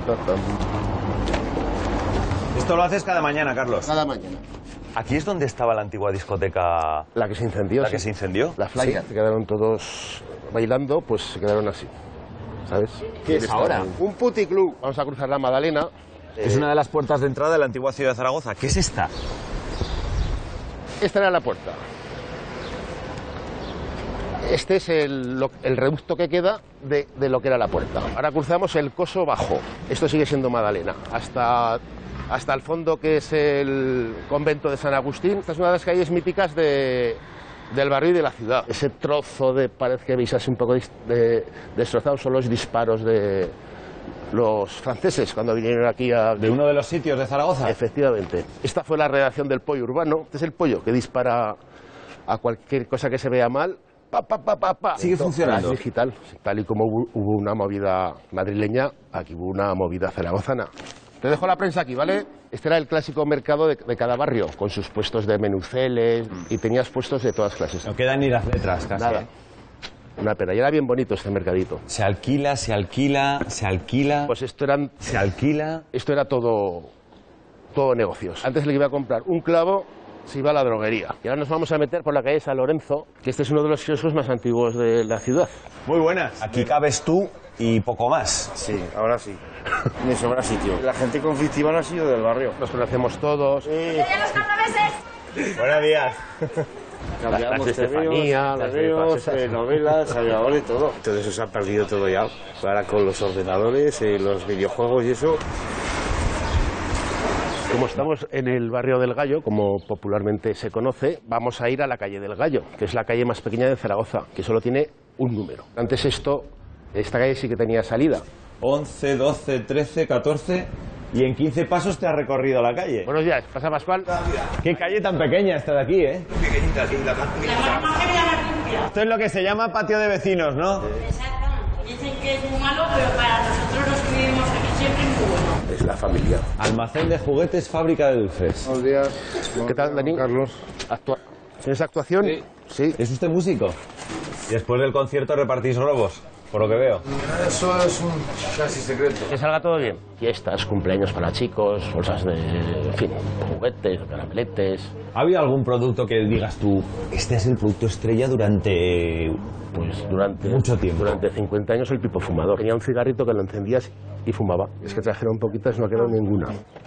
Esto lo haces cada mañana, Carlos. Cada mañana. ¿Aquí es donde estaba la antigua discoteca? La que se incendió. ¿La sí. que se incendió? La playa. Sí. Se quedaron todos bailando, pues se quedaron así. ¿Sabes? ¿Qué es ahora? Un puticlub. Vamos a cruzar la Madalena. Es una de las puertas de entrada de la antigua ciudad de Zaragoza. ¿Qué es esta? Esta era la puerta. Este es el, lo- el reducto que queda de, de lo que era la puerta. Ahora cruzamos el Coso Bajo. Esto sigue siendo Madalena. Hasta, hasta el fondo, que es el convento de San Agustín. Esta es una de las calles míticas de, del barrio y de la ciudad. Ese trozo de pared que veis así un poco dis- de- destrozado son los disparos de los franceses cuando vinieron aquí a... ¿De uno de los sitios de Zaragoza? Efectivamente. Esta fue la redacción del pollo urbano. Este es el pollo que dispara a cualquier cosa que se vea mal. Pa, pa, pa, pa, pa. ¿Sigue Entonces, funcionando? es digital. Tal y como hubo, hubo una movida madrileña, aquí hubo una movida zaragozana. Te dejo la prensa aquí, ¿vale? Este era el clásico mercado de, de cada barrio, con sus puestos de menuceles, y tenías puestos de todas clases. No quedan ni las letras, casi. Nada. ¿eh? Una pena. Y era bien bonito este mercadito. Se alquila, se alquila, se alquila. Pues esto eran... Se alquila. Esto era todo, todo negocios. Antes le iba a comprar un clavo, se iba a la droguería. Y ahora nos vamos a meter por la calle San Lorenzo, que este es uno de los kioscos más antiguos de la ciudad. Muy buenas. Aquí cabes tú y poco más. Sí, ahora sí. Me sobra sitio. La gente conflictiva no ha sido del barrio. Nos conocemos todos. Sí. Buenos días. Cambiamos las T V Os, Estefanía, las de novelas, todas esas. novelas, ahora y todo. Entonces eso se ha perdido todo ya. Ahora con los ordenadores, eh, los videojuegos y eso. Como estamos en el barrio del Gallo, como popularmente se conoce, vamos a ir a la calle del Gallo, que es la calle más pequeña de Zaragoza, que solo tiene un número. Antes esto, esta calle sí que tenía salida. once, doce, trece, catorce y en quince pasos te has recorrido la calle. Buenos días, pasa Pascual. Qué calle tan pequeña esta de aquí, ¿eh? Pequeñita, sí, la más pequeñita. Esto es lo que se llama patio de vecinos, ¿no? Exacto. Dicen que es muy malo, pero para nosotros los que vivimos aquí siempre es muy bueno. Es la familia. Almacén de juguetes, fábrica de dulces. Buenos días. ¿Qué tal, Dani? Carlos. Actua ¿Tienes actuación? Sí. Sí. ¿Es usted músico? Y después del concierto repartís globos, por lo que veo. Eso es un casi secreto. Que salga todo bien. Fiestas, cumpleaños para chicos, bolsas de, en fin, juguetes, carameletes. ¿Ha habido algún producto que digas tú, este es el producto estrella durante... Pues durante mucho tiempo? Durante cincuenta años el pipo fumador. Tenía un cigarrito que lo encendías y fumaba. Es que trajeron poquitas, no ha quedado ninguna.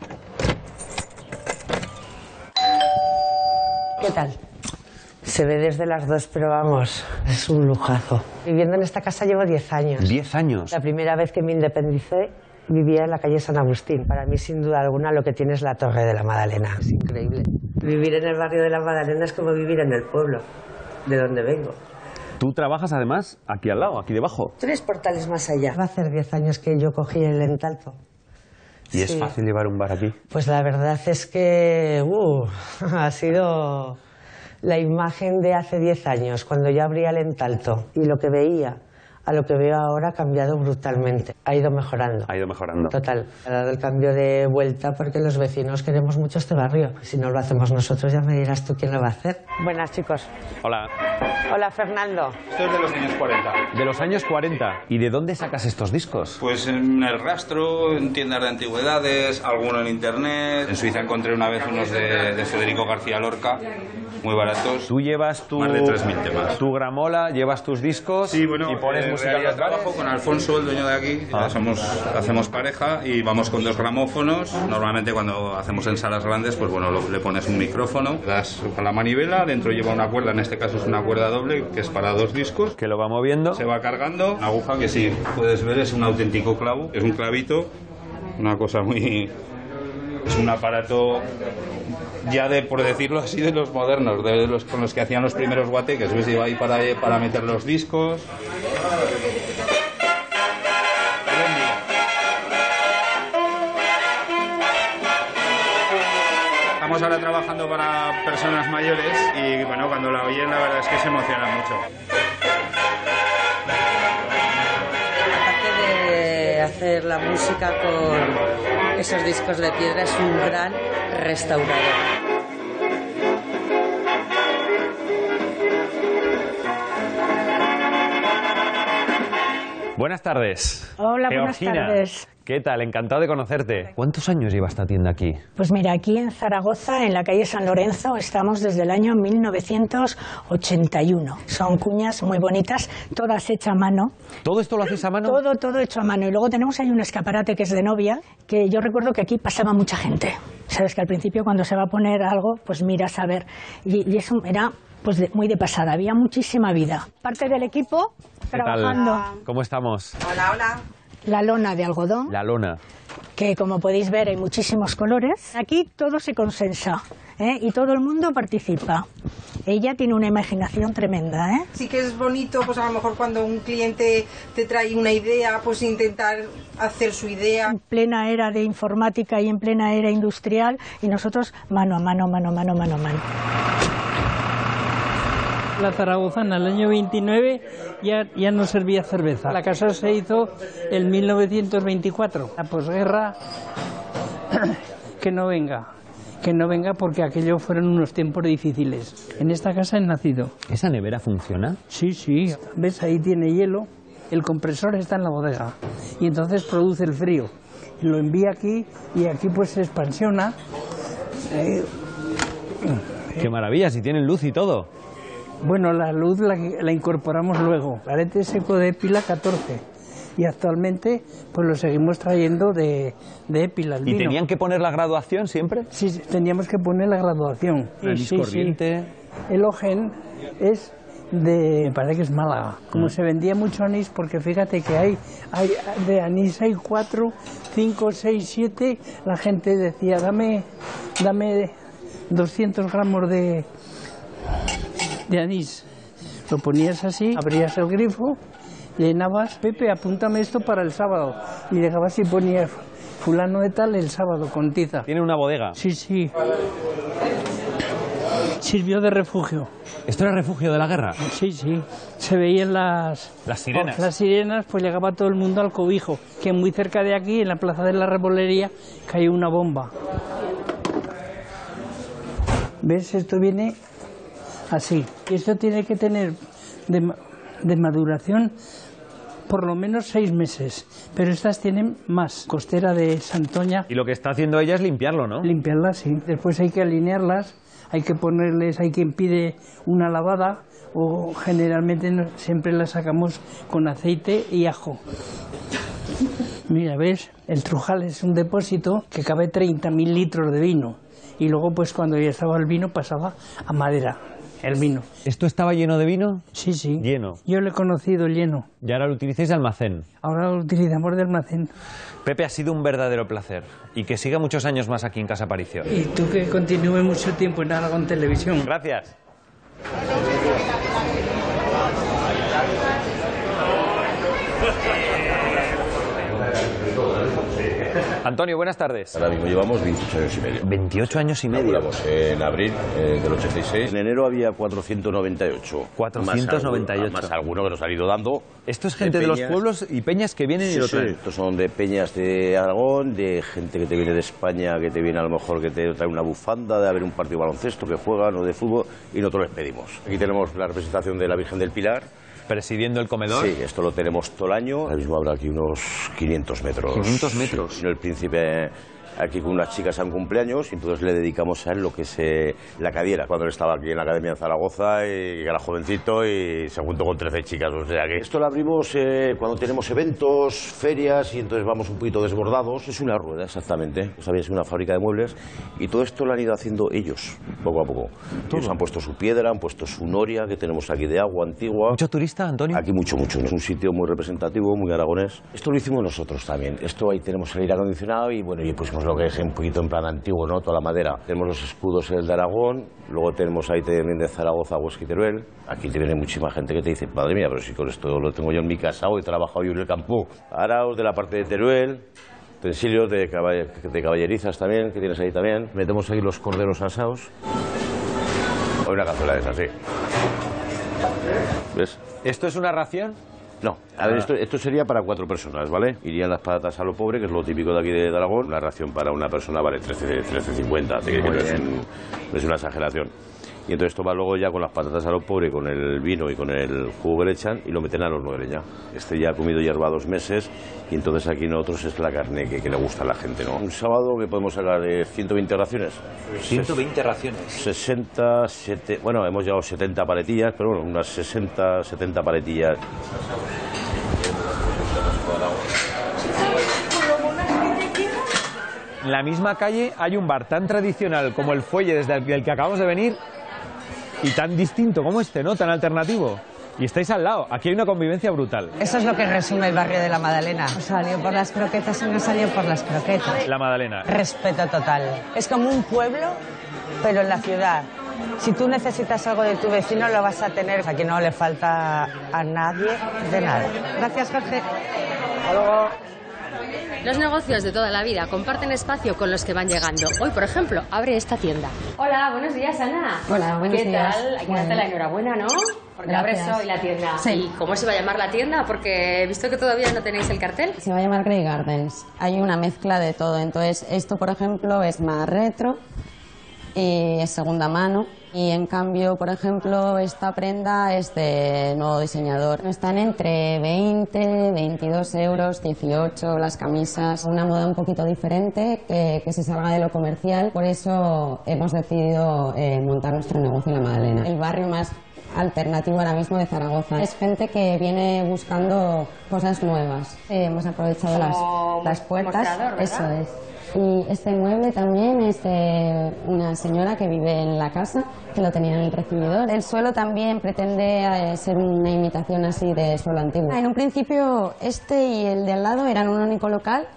¿Qué tal? Se ve desde las dos, pero vamos, es un lujazo. Viviendo en esta casa llevo diez años. ¿Diez años? La primera vez que me independicé vivía en la calle San Agustín. Para mí, sin duda alguna, lo que tiene es la Torre de la Magdalena. Es increíble. Vivir en el barrio de la Magdalena es como vivir en el pueblo, de donde vengo. Tú trabajas además aquí al lado, aquí debajo. Tres portales más allá. Va a hacer diez años que yo cogí el Entalto. ¿Y es Sí. fácil llevar un bar aquí? Pues la verdad es que uh, ha sido la imagen de hace diez años, cuando yo abría el Entalto y lo que veía a lo que veo ahora ha cambiado brutalmente. Ha ido mejorando. Ha ido mejorando. Total. Ha dado el cambio de vuelta porque los vecinos queremos mucho este barrio. Si no lo hacemos nosotros, ya me dirás tú quién lo va a hacer. Buenas, chicos. Hola. Hola, Fernando. Esto es de los años cuarenta. De los años cuarenta. ¿Y de dónde sacas estos discos? Pues en el rastro, en tiendas de antigüedades, alguno en internet. En Suiza encontré una vez unos de, de Federico García Lorca, muy baratos. Tú llevas tu... Más de tres mil temas. Tu gramola, llevas tus discos Sí, bueno, y pones en música. realidad en los bares. trabajo con Alfonso, el dueño de aquí. Ah. Somos, hacemos pareja y vamos con dos gramófonos. Normalmente cuando hacemos en salas grandes, pues bueno, lo- le pones un micrófono, le das a la manivela, dentro lleva una cuerda, en este caso es una cuerda doble, que es para dos discos. Que lo va moviendo. Se va cargando. La aguja que sí, puedes ver, es un auténtico clavo. Es un clavito, una cosa muy... Es un aparato ya de, por decirlo así, de los modernos, de los con los que hacían los primeros guateques. ¿Ves? Lleva ahí para, para meter los discos. Estamos ahora trabajando para personas mayores y bueno, cuando la oyen la verdad es que se emocionan mucho. Aparte de hacer la música con esos discos de piedra, es un gran restaurador. Buenas tardes. Hola, buenas Georgina, tardes. ¿qué tal? Encantado de conocerte. ¿Cuántos años lleva esta tienda aquí? Pues mira, aquí en Zaragoza, en la calle San Lorenzo, estamos desde el año mil novecientos ochenta y uno. Son cuñas muy bonitas, todas hechas a mano. ¿Todo esto lo hacéis a mano? Todo, todo hecho a mano. Y luego tenemos ahí un escaparate que es de novia, que yo recuerdo que aquí pasaba mucha gente. Sabes que al principio cuando se va a poner algo, pues miras a ver. Y, y eso era pues de- muy de pasada, había muchísima vida. Parte del equipo ¿Qué tal? trabajando. ¿Cómo estamos? Hola, hola. La lona de algodón, La lona. que como podéis ver hay muchísimos colores. Aquí todo se consensa, ¿eh? Y todo el mundo participa. Ella tiene una imaginación tremenda, ¿eh? Sí que es bonito, pues a lo mejor cuando un cliente te trae una idea, pues intentar hacer su idea. En plena era de informática y en plena era industrial, y nosotros mano a mano, mano a mano, mano a mano. La zaragozana, el año veintinueve, ya, ya no servía cerveza. La casa se hizo en mil novecientos veinticuatro. La posguerra, que no venga. Que no venga porque aquello fueron unos tiempos difíciles. En esta casa he nacido. ¿Esa nevera funciona? Sí, sí. ¿Ves? Ahí tiene hielo. El compresor está en la bodega. Y entonces produce el frío. Lo envía aquí y aquí pues se expansiona. Eh, ¡Qué maravilla! Si tienen luz y todo. Bueno, la luz la, la incorporamos luego. Arete seco de Épila catorce. Y actualmente pues lo seguimos trayendo de, de Épila. el ¿Y vino. tenían que poner la graduación siempre? Sí, sí, teníamos que poner la graduación. Anís Sí, sí, corriente. el Ogen es de, parece que es Málaga. Como se vendía mucho anís, porque fíjate que hay, hay de anís hay cuatro, cinco, seis, siete, la gente decía, dame, dame doscientos gramos de, de anís. Lo ponías así, abrías el grifo, llenabas, Pepe, apúntame esto para el sábado. Y dejabas y ponías fulano de tal el sábado con tiza. ¿Tiene una bodega? Sí, sí. Sirvió de refugio. ¿Esto era refugio de la guerra? Sí, sí. Se veían las... Las sirenas. Las sirenas, pues llegaba todo el mundo al cobijo. Que muy cerca de aquí, en la plaza de la Rebolería, cayó una bomba. ¿Ves? Esto viene así. Y esto tiene que tener de, de maduración por lo menos seis meses. Pero estas tienen más. Costera de Santoña. Y lo que está haciendo ella es limpiarlo, ¿no? Limpiarlas, sí. Después hay que alinearlas. Hay que ponerles, hay quien pide una lavada o generalmente no, siempre las sacamos con aceite y ajo. Mira, ¿ves? El Trujal es un depósito que cabe treinta mil litros de vino y luego pues cuando ya estaba el vino pasaba a madera, el vino. ¿Esto estaba lleno de vino? Sí, sí. Lleno. Yo lo he conocido lleno. Y ahora lo utilizáis de almacén. Ahora lo utilizamos de almacén. Pepe, ha sido un verdadero placer y que siga muchos años más aquí en Casa Aparición. Y tú que continúe mucho tiempo en Aragón Televisión. Gracias. Antonio, buenas tardes. Ahora mismo llevamos veintiocho años y medio. veintiocho años y medio. Hablamos en abril eh, del ochenta y seis. En enero había cuatrocientos noventa y ocho. cuatrocientos noventa y ocho. Más, más alguno que nos ha ido dando. Esto es gente de, de los pueblos y peñas que vienen sí, y lo traen. Sí, estos son de peñas de Aragón, de gente que te viene de España, que te viene a lo mejor que te trae una bufanda, de haber un partido de baloncesto que juegan o de fútbol y nosotros les pedimos. Aquí tenemos la representación de la Virgen del Pilar. Presidiendo el comedor. Sí, esto lo tenemos todo el año. Ahora mismo habrá aquí unos quinientos metros. quinientos metros. Sí. El príncipe aquí con unas chicas a un cumpleaños y entonces le dedicamos a él lo que es eh, la cadiera. Cuando él estaba aquí en la Academia de Zaragoza y era jovencito y se juntó con trece chicas. O sea que esto lo abrimos eh, cuando tenemos eventos, ferias y entonces vamos un poquito desbordados. Es una rueda exactamente. Sabéis, es una fábrica de muebles y todo esto lo han ido haciendo ellos, poco a poco. Ellos han puesto su piedra, han puesto su noria que tenemos aquí de agua antigua. ¿Mucho turista, Antonio? Aquí mucho, mucho. Es un sitio muy representativo, muy aragonés. Esto lo hicimos nosotros también. Esto ahí tenemos el aire acondicionado y bueno, y pusimos lo que es un poquito en plan antiguo, ¿no? Toda la madera. Tenemos los escudos el de Aragón, luego tenemos ahí también de Zaragoza, Huesca y Teruel. Aquí te viene muchísima gente que te dice, madre mía, pero si con esto lo tengo yo en mi casa o he trabajado yo en el campo. Araos de la parte de Teruel, utensilios de, caball de caballerizas también, que tienes ahí también. Metemos ahí los corderos asados. O una cazuela de esas, sí. ¿Ves? ¿Esto es una ración? No, a ver, esto, esto sería para cuatro personas, ¿vale? Irían las patatas a lo pobre, que es lo típico de aquí de Aragón. Una ración para una persona vale trece cincuenta, que no es, un, no es una exageración. Y entonces esto va luego ya con las patatas a lo pobre, con el vino y con el jugo que le echan y lo meten al horno de leña. Este ya ha comido hierba dos meses y entonces aquí nosotros es la carne que, que le gusta a la gente, ¿no? Un sábado que podemos sacar de ciento veinte raciones. ciento veinte raciones. sesenta, setenta, bueno, hemos llegado a setenta paletillas, pero bueno, unas sesenta, setenta paletillas. En la misma calle hay un bar tan tradicional como el Fuelle desde el que acabamos de venir y tan distinto como este, ¿no? Tan alternativo. Y estáis al lado. Aquí hay una convivencia brutal. Eso es lo que resume el barrio de La Madalena. Salió por las croquetas y no salió por las croquetas. La Madalena. Respeto total. Es como un pueblo, pero en la ciudad. Si tú necesitas algo de tu vecino, lo vas a tener. Aquí no le falta a nadie de nada. Gracias, Jorge. Hasta luego. Los negocios de toda la vida comparten espacio con los que van llegando. Hoy, por ejemplo, abre esta tienda. Hola, buenos días, Ana. Hola, buenos ¿Qué días. tal? Hay que darte la enhorabuena, ¿no? Porque Gracias. abres hoy la tienda. Sí. ¿Y cómo se va a llamar la tienda? Porque he visto que todavía no tenéis el cartel. Se va a llamar Grey Gardens. Hay una mezcla de todo. Entonces, esto, por ejemplo, es más retro y es segunda mano. Y en cambio, por ejemplo, esta prenda es de nuevo diseñador. Están entre veinte, veintidós euros, dieciocho las camisas. Una moda un poquito diferente que, que se salga de lo comercial. Por eso hemos decidido eh, montar nuestro negocio en La Madalena. El barrio más alternativo ahora mismo de Zaragoza. Es gente que viene buscando cosas nuevas. Eh, hemos aprovechado las, las puertas. Mostrador, ¿verdad? Eso es. Y este mueble también es de una señora que vive en la casa, que lo tenía en el recibidor. El suelo también pretende eh, ser una imitación así de suelo antiguo. En un principio este y el de al lado eran un único local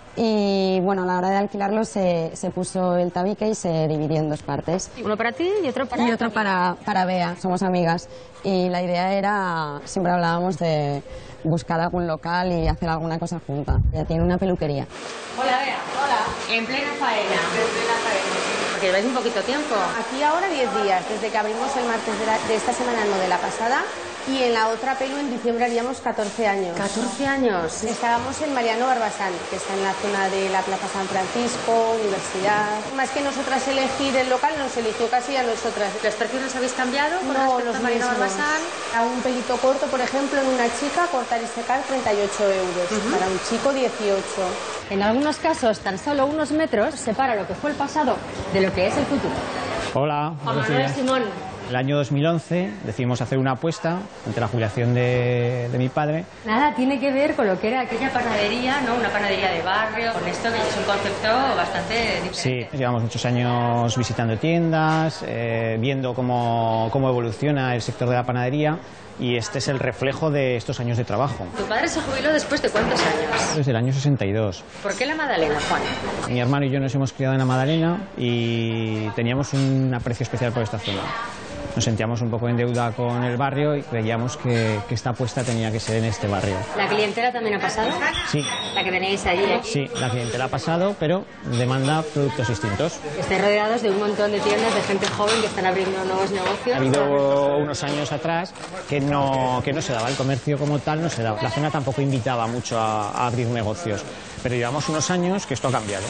y bueno, a la hora de alquilarlo se, se puso el tabique y se dividió en dos partes. Uno para ti y otro para... Y otro para, para Bea, somos amigas. Y la idea era, siempre hablábamos de buscar algún local y hacer alguna cosa junta. Ella tiene una peluquería. Hola, Bea. Hola. En plena faena. En plena faena. Porque lleváis un poquito tiempo. Aquí ahora diez días, desde que abrimos el martes de, la, de esta semana, no de la pasada. Y en la otra pelu en diciembre haríamos catorce años. ¿catorce años? Estábamos en Mariano Barbasán, que está en la zona de la Plaza San Francisco, Universidad. Más que nosotras elegir el local, nos eligió casi a nosotras. ¿Los precios los habéis cambiado con no, respecto los a Mariano mismos. Barbasán? A un pelito corto, por ejemplo, en una chica, cortar y secar treinta y ocho euros. Uh-huh. Para un chico, dieciocho. En algunos casos, tan solo unos metros separa lo que fue el pasado de lo que es el futuro. Hola. Juan Manuel Simón. El año dos mil once decidimos hacer una apuesta ante la jubilación de, de mi padre. Nada, tiene que ver con lo que era aquella panadería, ¿no? Una panadería de barrio, con esto que es un concepto bastante diferente. Sí, llevamos muchos años visitando tiendas, eh, viendo cómo, cómo evoluciona el sector de la panadería y este es el reflejo de estos años de trabajo. ¿Tu padre se jubiló después de cuántos años? Desde el año sesenta y dos. ¿Por qué la Madalena, Juan? Mi hermano y yo nos hemos criado en la Madalena y teníamos un aprecio especial por esta zona. Nos sentíamos un poco en deuda con el barrio y creíamos que, que esta apuesta tenía que ser en este barrio. ¿La clientela también ha pasado? Sí. ¿La que tenéis allí? Aquí? Sí, la clientela ha pasado, pero demanda productos distintos. Estáis rodeados de un montón de tiendas, de gente joven que están abriendo nuevos negocios. Ha habido unos años atrás que no, que no se daba, el comercio como tal no se daba. La zona tampoco invitaba mucho a, a abrir negocios, pero llevamos unos años que esto ha cambiado.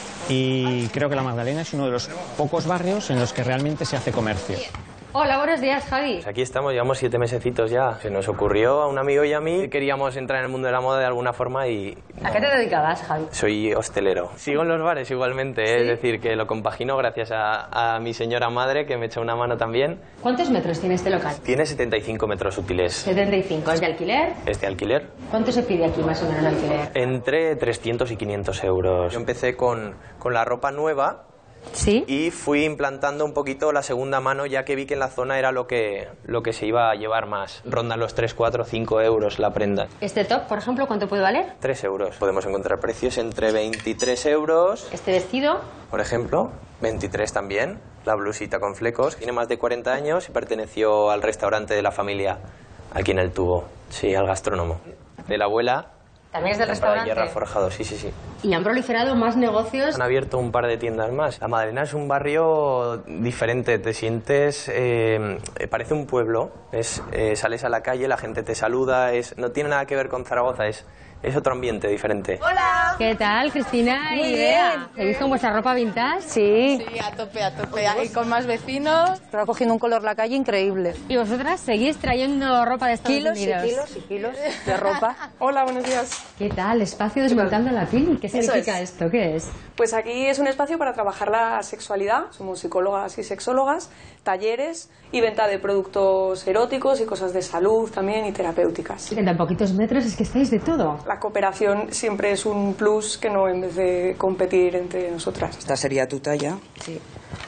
Y creo que la Magdalena es uno de los pocos barrios en los que realmente se hace comercio. Hola, buenos días, Javi. Pues aquí estamos, llevamos siete mesecitos ya. Se nos ocurrió a un amigo y a mí, queríamos entrar en el mundo de la moda de alguna forma y... ¿A qué te dedicabas, Javi? Soy hostelero. Sigo en los bares igualmente, ¿sí? Es decir, que lo compagino gracias a, a mi señora madre, que me echa una mano también. ¿Cuántos metros tiene este local? Tiene setenta y cinco metros útiles. setenta y cinco, ¿es de alquiler? ¿Es de alquiler? ¿Cuánto se pide aquí más o menos de alquiler? Entre trescientos y quinientos euros. Yo empecé con, con la ropa nueva. ¿Sí? Y fui implantando un poquito la segunda mano, ya que vi que en la zona era lo que, lo que se iba a llevar más. Rondan los tres, cuatro, cinco euros la prenda. ¿Este top, por ejemplo, cuánto puede valer? tres euros. Podemos encontrar precios entre veintitrés euros. ¿Este vestido? Por ejemplo, veintitrés también. La blusita con flecos. Tiene más de cuarenta años y perteneció al restaurante de la familia, aquí en el Tubo. Sí, al gastrónomo. De la abuela. ¿También es del restaurante? Hierro forjado, sí, sí, sí. ¿Y han proliferado más negocios? Han abierto un par de tiendas más. La Madalena es un barrio diferente, te sientes... Eh, parece un pueblo. Es, eh, sales a la calle, la gente te saluda, es, no tiene nada que ver con Zaragoza, es... Es otro ambiente diferente. ¡Hola! ¿Qué tal, Cristina Muy y bien. Bea? ¿Seguís con vuestra ropa vintage? Sí. Sí, a tope, a tope. Y con más vecinos. Está cogiendo un color la calle increíble. ¿Y vosotras seguís trayendo ropa de Estados Kilos Unidos? y kilos y kilos de ropa. Hola, buenos días. ¿Qué tal? Espacio desmontando la piel. ¿Qué significa es. esto? ¿Qué es? Pues aquí es un espacio para trabajar la sexualidad. Somos psicólogas y sexólogas, talleres y venta de productos eróticos y cosas de salud también y terapéuticas. En tan poquitos metros es que estáis de todo. La cooperación siempre es un plus que no en vez de competir entre nosotras. Esta sería tu talla. Sí.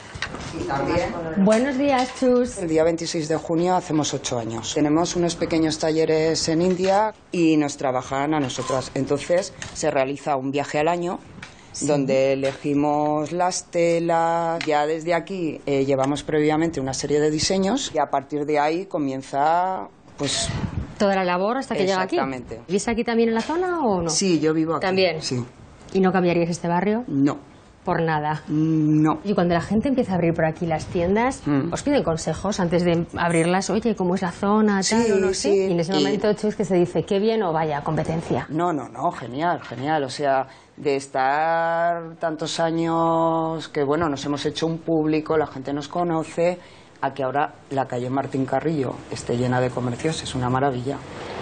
Y también. Buenos días, Chus. El día veintiséis de junio hacemos ocho años. Tenemos unos pequeños talleres en India y nos trabajan a nosotras. Entonces se realiza un viaje al año. Sí. Donde elegimos las telas, ya desde aquí eh, llevamos previamente una serie de diseños y a partir de ahí comienza pues toda la labor hasta que llega aquí. Exactamente. ¿Vivís aquí también en la zona o no? Sí, yo vivo aquí. ¿También? Sí. ¿Y no cambiaríais este barrio? No. Por nada. No. Y cuando la gente empieza a abrir por aquí las tiendas, mm. os piden consejos antes de abrirlas. Oye, ¿cómo es la zona? Tal, sí, o no sé. Sí. Y en ese momento, y... Chus, que se dice, qué bien o vaya, competencia. No, no, no, genial, genial. O sea, de estar tantos años que, bueno, nos hemos hecho un público, la gente nos conoce, a que ahora la calle Martín Carrillo esté llena de comercios, es una maravilla.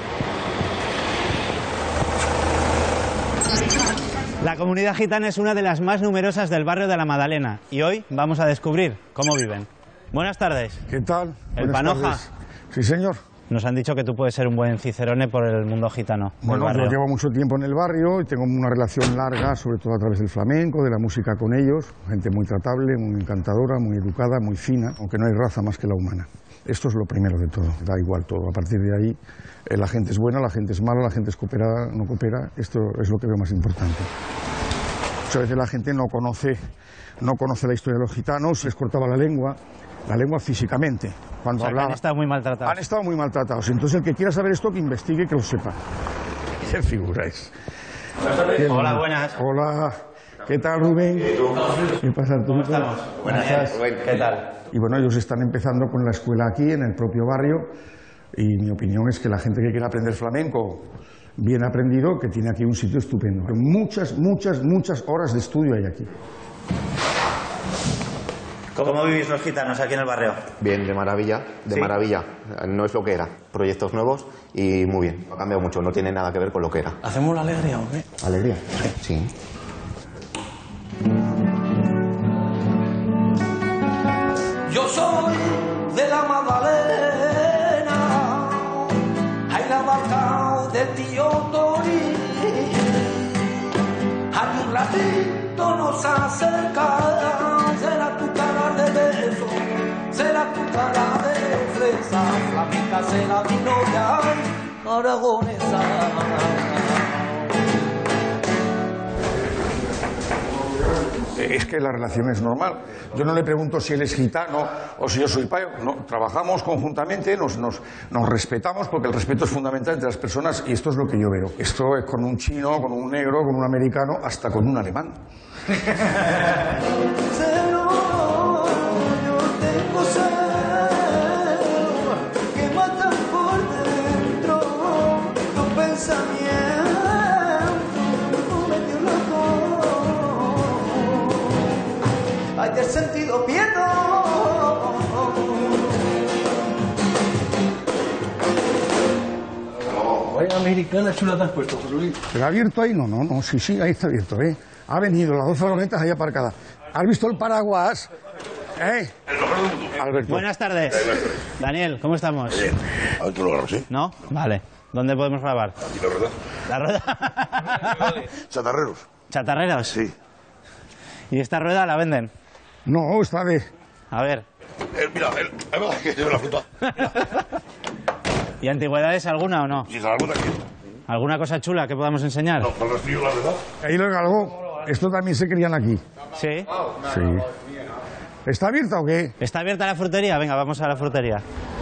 La comunidad gitana es una de las más numerosas del barrio de la Madalena y hoy vamos a descubrir cómo viven. Buenas tardes. ¿Qué tal? ¿El Buenas Panoja? tardes. Sí, señor. Nos han dicho que tú puedes ser un buen cicerone por el mundo gitano. Bueno, yo llevo mucho tiempo en el barrio y tengo una relación larga, sobre todo a través del flamenco, de la música con ellos. Gente muy tratable, muy encantadora, muy educada, muy fina, aunque no hay raza más que la humana. Esto es lo primero de todo, da igual todo. A partir de ahí, eh, la gente es buena, la gente es mala, la gente es cooperada, no coopera. Esto es lo que veo más importante. Muchas veces la gente no conoce, no conoce la historia de los gitanos, les cortaba la lengua, la lengua físicamente. Cuando O sea, que hablaban, han estado muy maltratados. Han estado muy maltratados. Entonces, el que quiera saber esto, que investigue, que lo sepa. ¿Qué figura es? Hola, buenas. Hola. ¿Qué tal, Rubén? ¿Qué pasa, Arturo? ¿Cómo estamos? Buenas tardes, Rubén. ¿Qué tal? Y bueno, ellos están empezando con la escuela aquí, en el propio barrio, y mi opinión es que la gente que quiere aprender flamenco bien aprendido, que tiene aquí un sitio estupendo. Muchas, muchas, muchas horas de estudio hay aquí. ¿Cómo vivís los gitanos aquí en el barrio? Bien, de maravilla, de ¿Sí? maravilla. No es lo que era. Proyectos nuevos y muy bien. Ha cambiado mucho, no tiene nada que ver con lo que era. ¿Hacemos la alegría o qué? ¿Alegría? Sí. Yo soy de la Magdalena, hay la barca del tío Tori, hay un ratito nos acerca, será tu cara de beso, será tu cara de fresa, flamenca será mi novia aragonesa. Es que la relación es normal. Yo no le pregunto si él es gitano o si yo soy payo. No, trabajamos conjuntamente, nos, nos, nos respetamos, porque el respeto es fundamental entre las personas, y esto es lo que yo veo. Esto es con un chino, con un negro, con un americano, hasta con un alemán. Que matan por dentro tu pensamiento, medio loco. Ay, del sentido pierdo. Vaya americana chula te has puesto, José Luis. ¿Pero abierto ahí? No, no, no, sí, sí, ahí está abierto, ¿eh? Ha venido las dos furgonetas ahí aparcadas. ¿Has visto el paraguas? ¿Eh? Alberto. Buenas tardes. Daniel, ¿cómo estamos? Bien. A ver, ¿tú lo grabas, sí? ¿No? Vale. ¿Dónde podemos grabar? ¿Y la rueda? ¿La rueda? Chatarreros. ¿Chatarreros? Sí. ¿Y esta rueda la venden? No, está de... A ver. Eh, mira, el, ahí va, que lleva la fruta. ¿Y antigüedades alguna o no? Sí, alguna aquí. ¿Alguna cosa chula que podamos enseñar? No, para el frío, la verdad. Ahí lo galgó. Esto también se crían aquí. ¿Sí? Sí. ¿Está abierta o qué? ¿Está abierta la frutería? Venga, vamos a la frutería.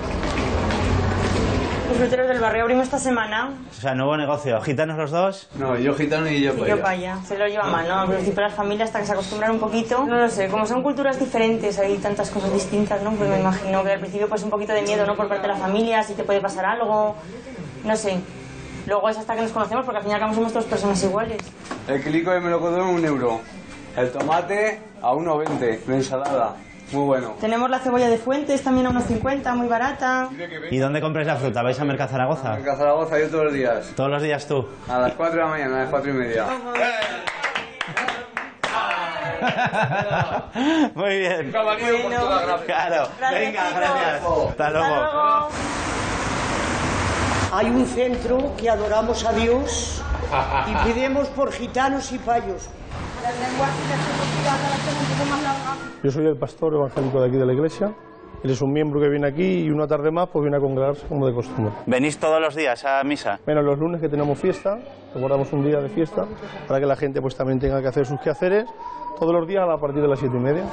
Los fruteros del barrio abrimos esta semana. O sea, nuevo negocio. ¿Gitanos los dos? No, yo gitano y yo Y yo para allá. Se lo lleva mal, ¿no? Al principio las familias hasta que se acostumbran un poquito. No lo sé, como son culturas diferentes, hay tantas cosas distintas, ¿no? Pues me imagino que al principio pues un poquito de miedo, ¿no? Por parte de la familia, si te puede pasar algo, no sé. Luego es hasta que nos conocemos, porque al fin y al cabo somos todas personas iguales. El kilico de melocotón un euro. El tomate a uno veinte. La ensalada. Muy bueno. Tenemos la cebolla de Fuentes también a unos cincuenta, muy barata. ¿Y dónde compráis la fruta? ¿Vais a Mercad Zaragoza? En Zaragoza yo todos los días. ¿Todos los días tú? A las cuatro de la mañana, a las cuatro y media. Muy bien. Bueno. Claro. Venga, gracias. Hasta luego. Hay un centro que adoramos a Dios y pidemos por gitanos y payos. Yo soy el pastor evangélico de aquí de la iglesia. Él es un miembro que viene aquí y una tarde más pues viene a congregarse como de costumbre. ¿Venís todos los días a misa? Menos los lunes que tenemos fiesta, recordamos un día de fiesta, para que la gente pues también tenga que hacer sus quehaceres todos los días a partir de las siete y media.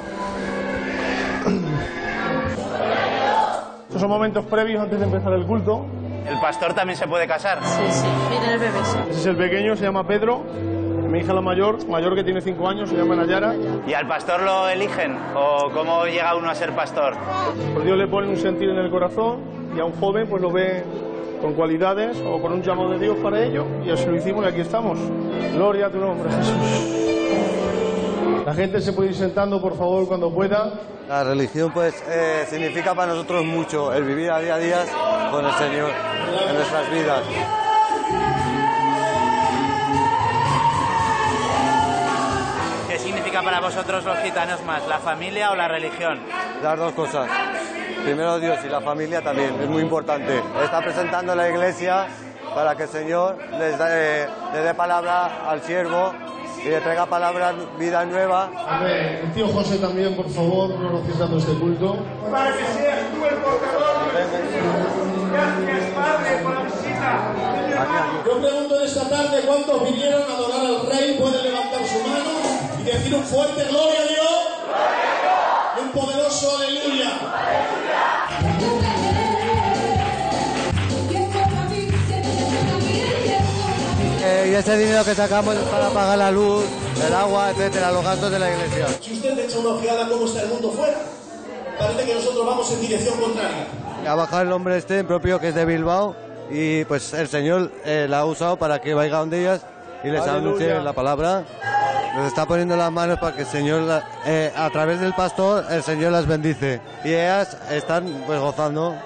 Estos son momentos previos antes de empezar el culto. ¿El pastor también se puede casar? Sí, sí. Miren el bebé, sí. Ese es el pequeño, se llama Pedro. Mi hija la mayor, mayor que tiene cinco años, se llama Nayara. ¿Y al pastor lo eligen? ¿O cómo llega uno a ser pastor? Pues Dios le pone un sentir en el corazón y a un joven pues lo ve con cualidades o con un llamado de Dios para ello, y así lo hicimos y aquí estamos. Gloria a tu nombre, Jesús. La gente se puede ir sentando, por favor, cuando pueda. La religión pues eh, significa para nosotros mucho, el vivir a día a día con el Señor en nuestras vidas. ¿Qué significa para vosotros los gitanos más, la familia o la religión? Las dos cosas. Primero Dios y la familia también, es muy importante. Está presentando la iglesia para que el Señor les dé, le dé palabra al siervo y le traiga palabra, vida nueva. Amén. El tío José también, por favor, no nos citando este culto. Para que seas tú el portador. Gracias, Padre, por la visita. Yo pregunto en esta tarde cuántos vinieron a adorar al Rey. Pueden levantar su mano y decir un fuerte gloria a Dios. Y un poderoso aleluya. Eh, y ese dinero que sacamos es para pagar la luz, el agua, etcétera, los gastos de la iglesia. Si usted echa una ojeada a cómo está el mundo fuera, parece que nosotros vamos en dirección contraria. Ha bajado el hombre este propio que es de Bilbao y pues el Señor eh, la ha usado para que vaya donde ellas y les anuncie la palabra. Nos está poniendo las manos para que el Señor, eh, a través del pastor, el Señor las bendice. Y ellas están pues gozando.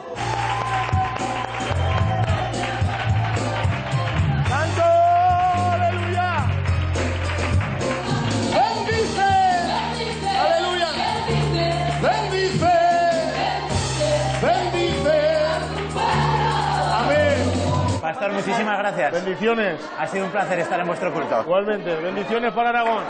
Pastor, muchísimas gracias. Bendiciones. Ha sido un placer estar en vuestro culto. Igualmente, bendiciones para Aragón.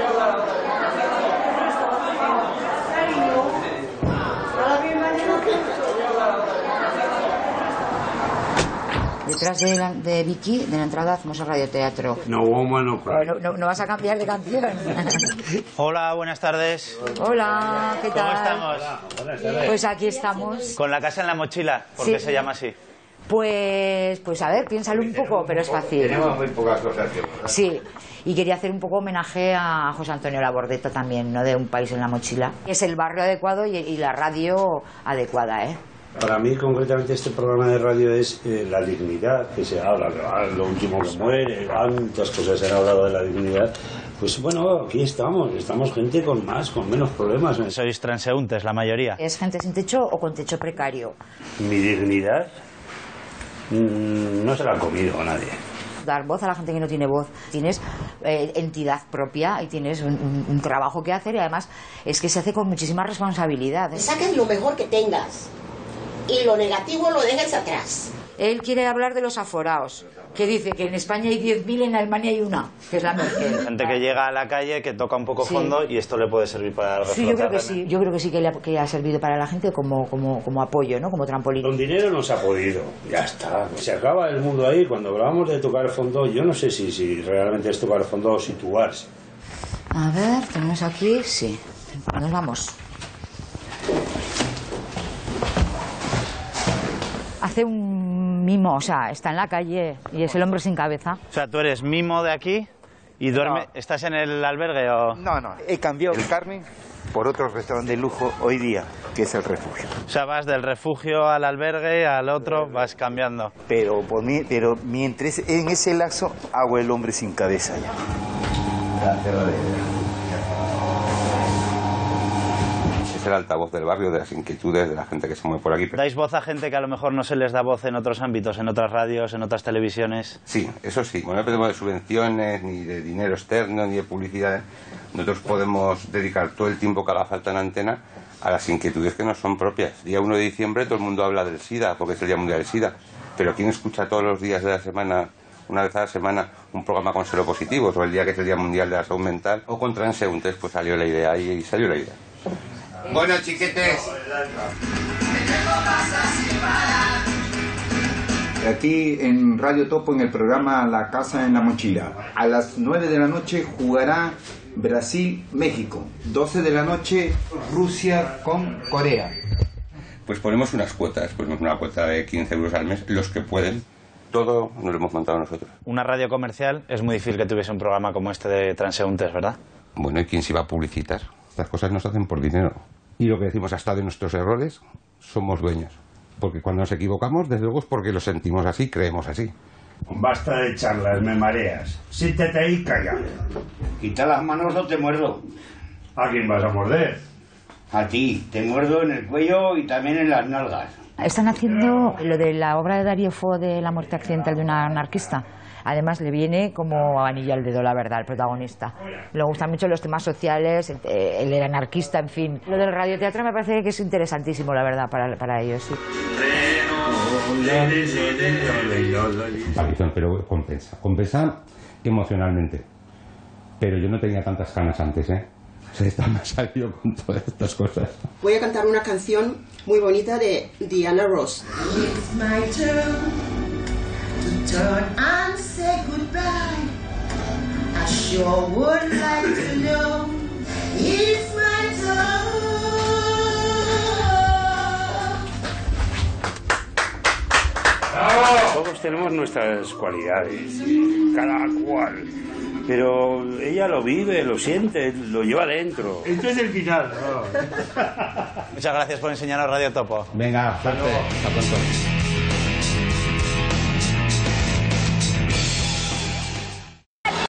Detrás de, la, de Vicky, de la entrada, hacemos el radioteatro. No, woman, no cry. No, no, no vas a cambiar de canción. Hola, buenas tardes. Hola, ¿qué tal? ¿Cómo estamos? Buenas tardes. Pues aquí estamos. Con la casa en la mochila, ¿por qué Sí. se llama así? Pues, pues a ver, piénsalo un poco, pero es fácil. Tenemos muy pocas cosas que hablar. Sí, y quería hacer un poco homenaje a José Antonio Labordeta también, ¿no? De Un país en la mochila. Es el barrio adecuado y, y la radio adecuada, ¿eh? Para mí, concretamente, este programa de radio es eh, la dignidad, que se habla, que ah, lo último que muere, tantas cosas se han hablado de la dignidad. Pues bueno, aquí estamos, estamos gente con más, con menos problemas. Sois transeúntes, la mayoría. ¿Es gente sin techo o con techo precario? Mi dignidad mmm, no se la ha comido a nadie. Dar voz a la gente que no tiene voz. Tienes eh, entidad propia y tienes un, un, un trabajo que hacer y además es que se hace con muchísima responsabilidad. Saques lo mejor que tengas y lo negativo lo dejes atrás. Él quiere hablar de los aforaos, que dice que en España hay diez mil, en Alemania hay una, que es la Merkel. Gente que llega a la calle, que toca un poco Sí. fondo y esto le puede servir para reflotar. Sí, yo creo que sí, yo creo que sí que, le ha, que ha servido para la gente como, como, como apoyo, ¿no? Como trampolín. Con dinero no se ha podido, ya está, se acaba el mundo ahí. Cuando hablamos de tocar el fondo, yo no sé si, si realmente es tocar el fondo o situarse. A ver, tenemos aquí, sí, nos vamos. Hace un mimo, o sea, está en la calle y es el hombre sin cabeza. O sea, tú eres mimo de aquí y duerme, ¿estás en el albergue o...? No, no, he cambiado el Carmen por otro restaurante de lujo hoy día, que es el Refugio. O sea, vas del refugio al albergue, al otro, vas cambiando. Pero, por mí, pero mientras en ese lazo hago el hombre sin cabeza ya. Es el altavoz del barrio, de las inquietudes de la gente que se mueve por aquí. ¿Dais voz a gente que a lo mejor no se les da voz en otros ámbitos, en otras radios, en otras televisiones? Sí, eso sí. Bueno, no dependemos de subvenciones, ni de dinero externo, ni de publicidad. Nosotros podemos dedicar todo el tiempo que haga falta en antena a las inquietudes que nos son propias. Día uno de diciembre todo el mundo habla del SIDA, porque es el Día Mundial del SIDA. Pero ¿quién escucha todos los días de la semana, una vez a la semana, un programa con seropositivos, o el día que es el Día Mundial de la Salud Mental, o con transeúntes? Pues salió la idea y salió la idea. Bueno, chiquetes. Aquí en Radio Topo, en el programa La Casa en la Mochila. A las nueve de la noche jugará Brasil-México. doce de la noche Rusia con Corea. Pues ponemos unas cuotas, ponemos una cuota de quince euros al mes, los que pueden. Todo nos lo hemos montado nosotros. Una radio comercial es muy difícil que tuviese un programa como este de transeúntes, ¿verdad? Bueno, ¿y quién se iba a publicitar? Estas cosas no se hacen por dinero. Y lo que decimos, hasta de nuestros errores, somos dueños. Porque cuando nos equivocamos, desde luego es porque lo sentimos así, creemos así. Basta de charlas, me mareas. Siéntate ahí y calla. Quita las manos o te muerdo. ¿A quién vas a morder? A ti. Te muerdo en el cuello y también en las nalgas. Están haciendo lo de la obra de Darío Fo de la muerte accidental de una anarquista. además le viene como anillo al dedo, la verdad, el protagonista. Le gustan mucho los temas sociales, el, el anarquista, en fin. Lo del radioteatro me parece que es interesantísimo, la verdad, para, para ellos, sí. Pero compensa, compensa emocionalmente. Pero yo no tenía tantas ganas antes, ¿eh? O sea, esta me ha salido con todas estas cosas. Voy a cantar una canción muy bonita de Diana Ross. It's my turn to turn and say goodbye. I sure would like to know it's my turn. Todos tenemos nuestras cualidades, cada cual. Pero ella lo vive, lo siente, lo lleva dentro. Esto es el final, ¿no? Muchas gracias por enseñarnos Radio Topo. Venga, suerte. Hasta pronto.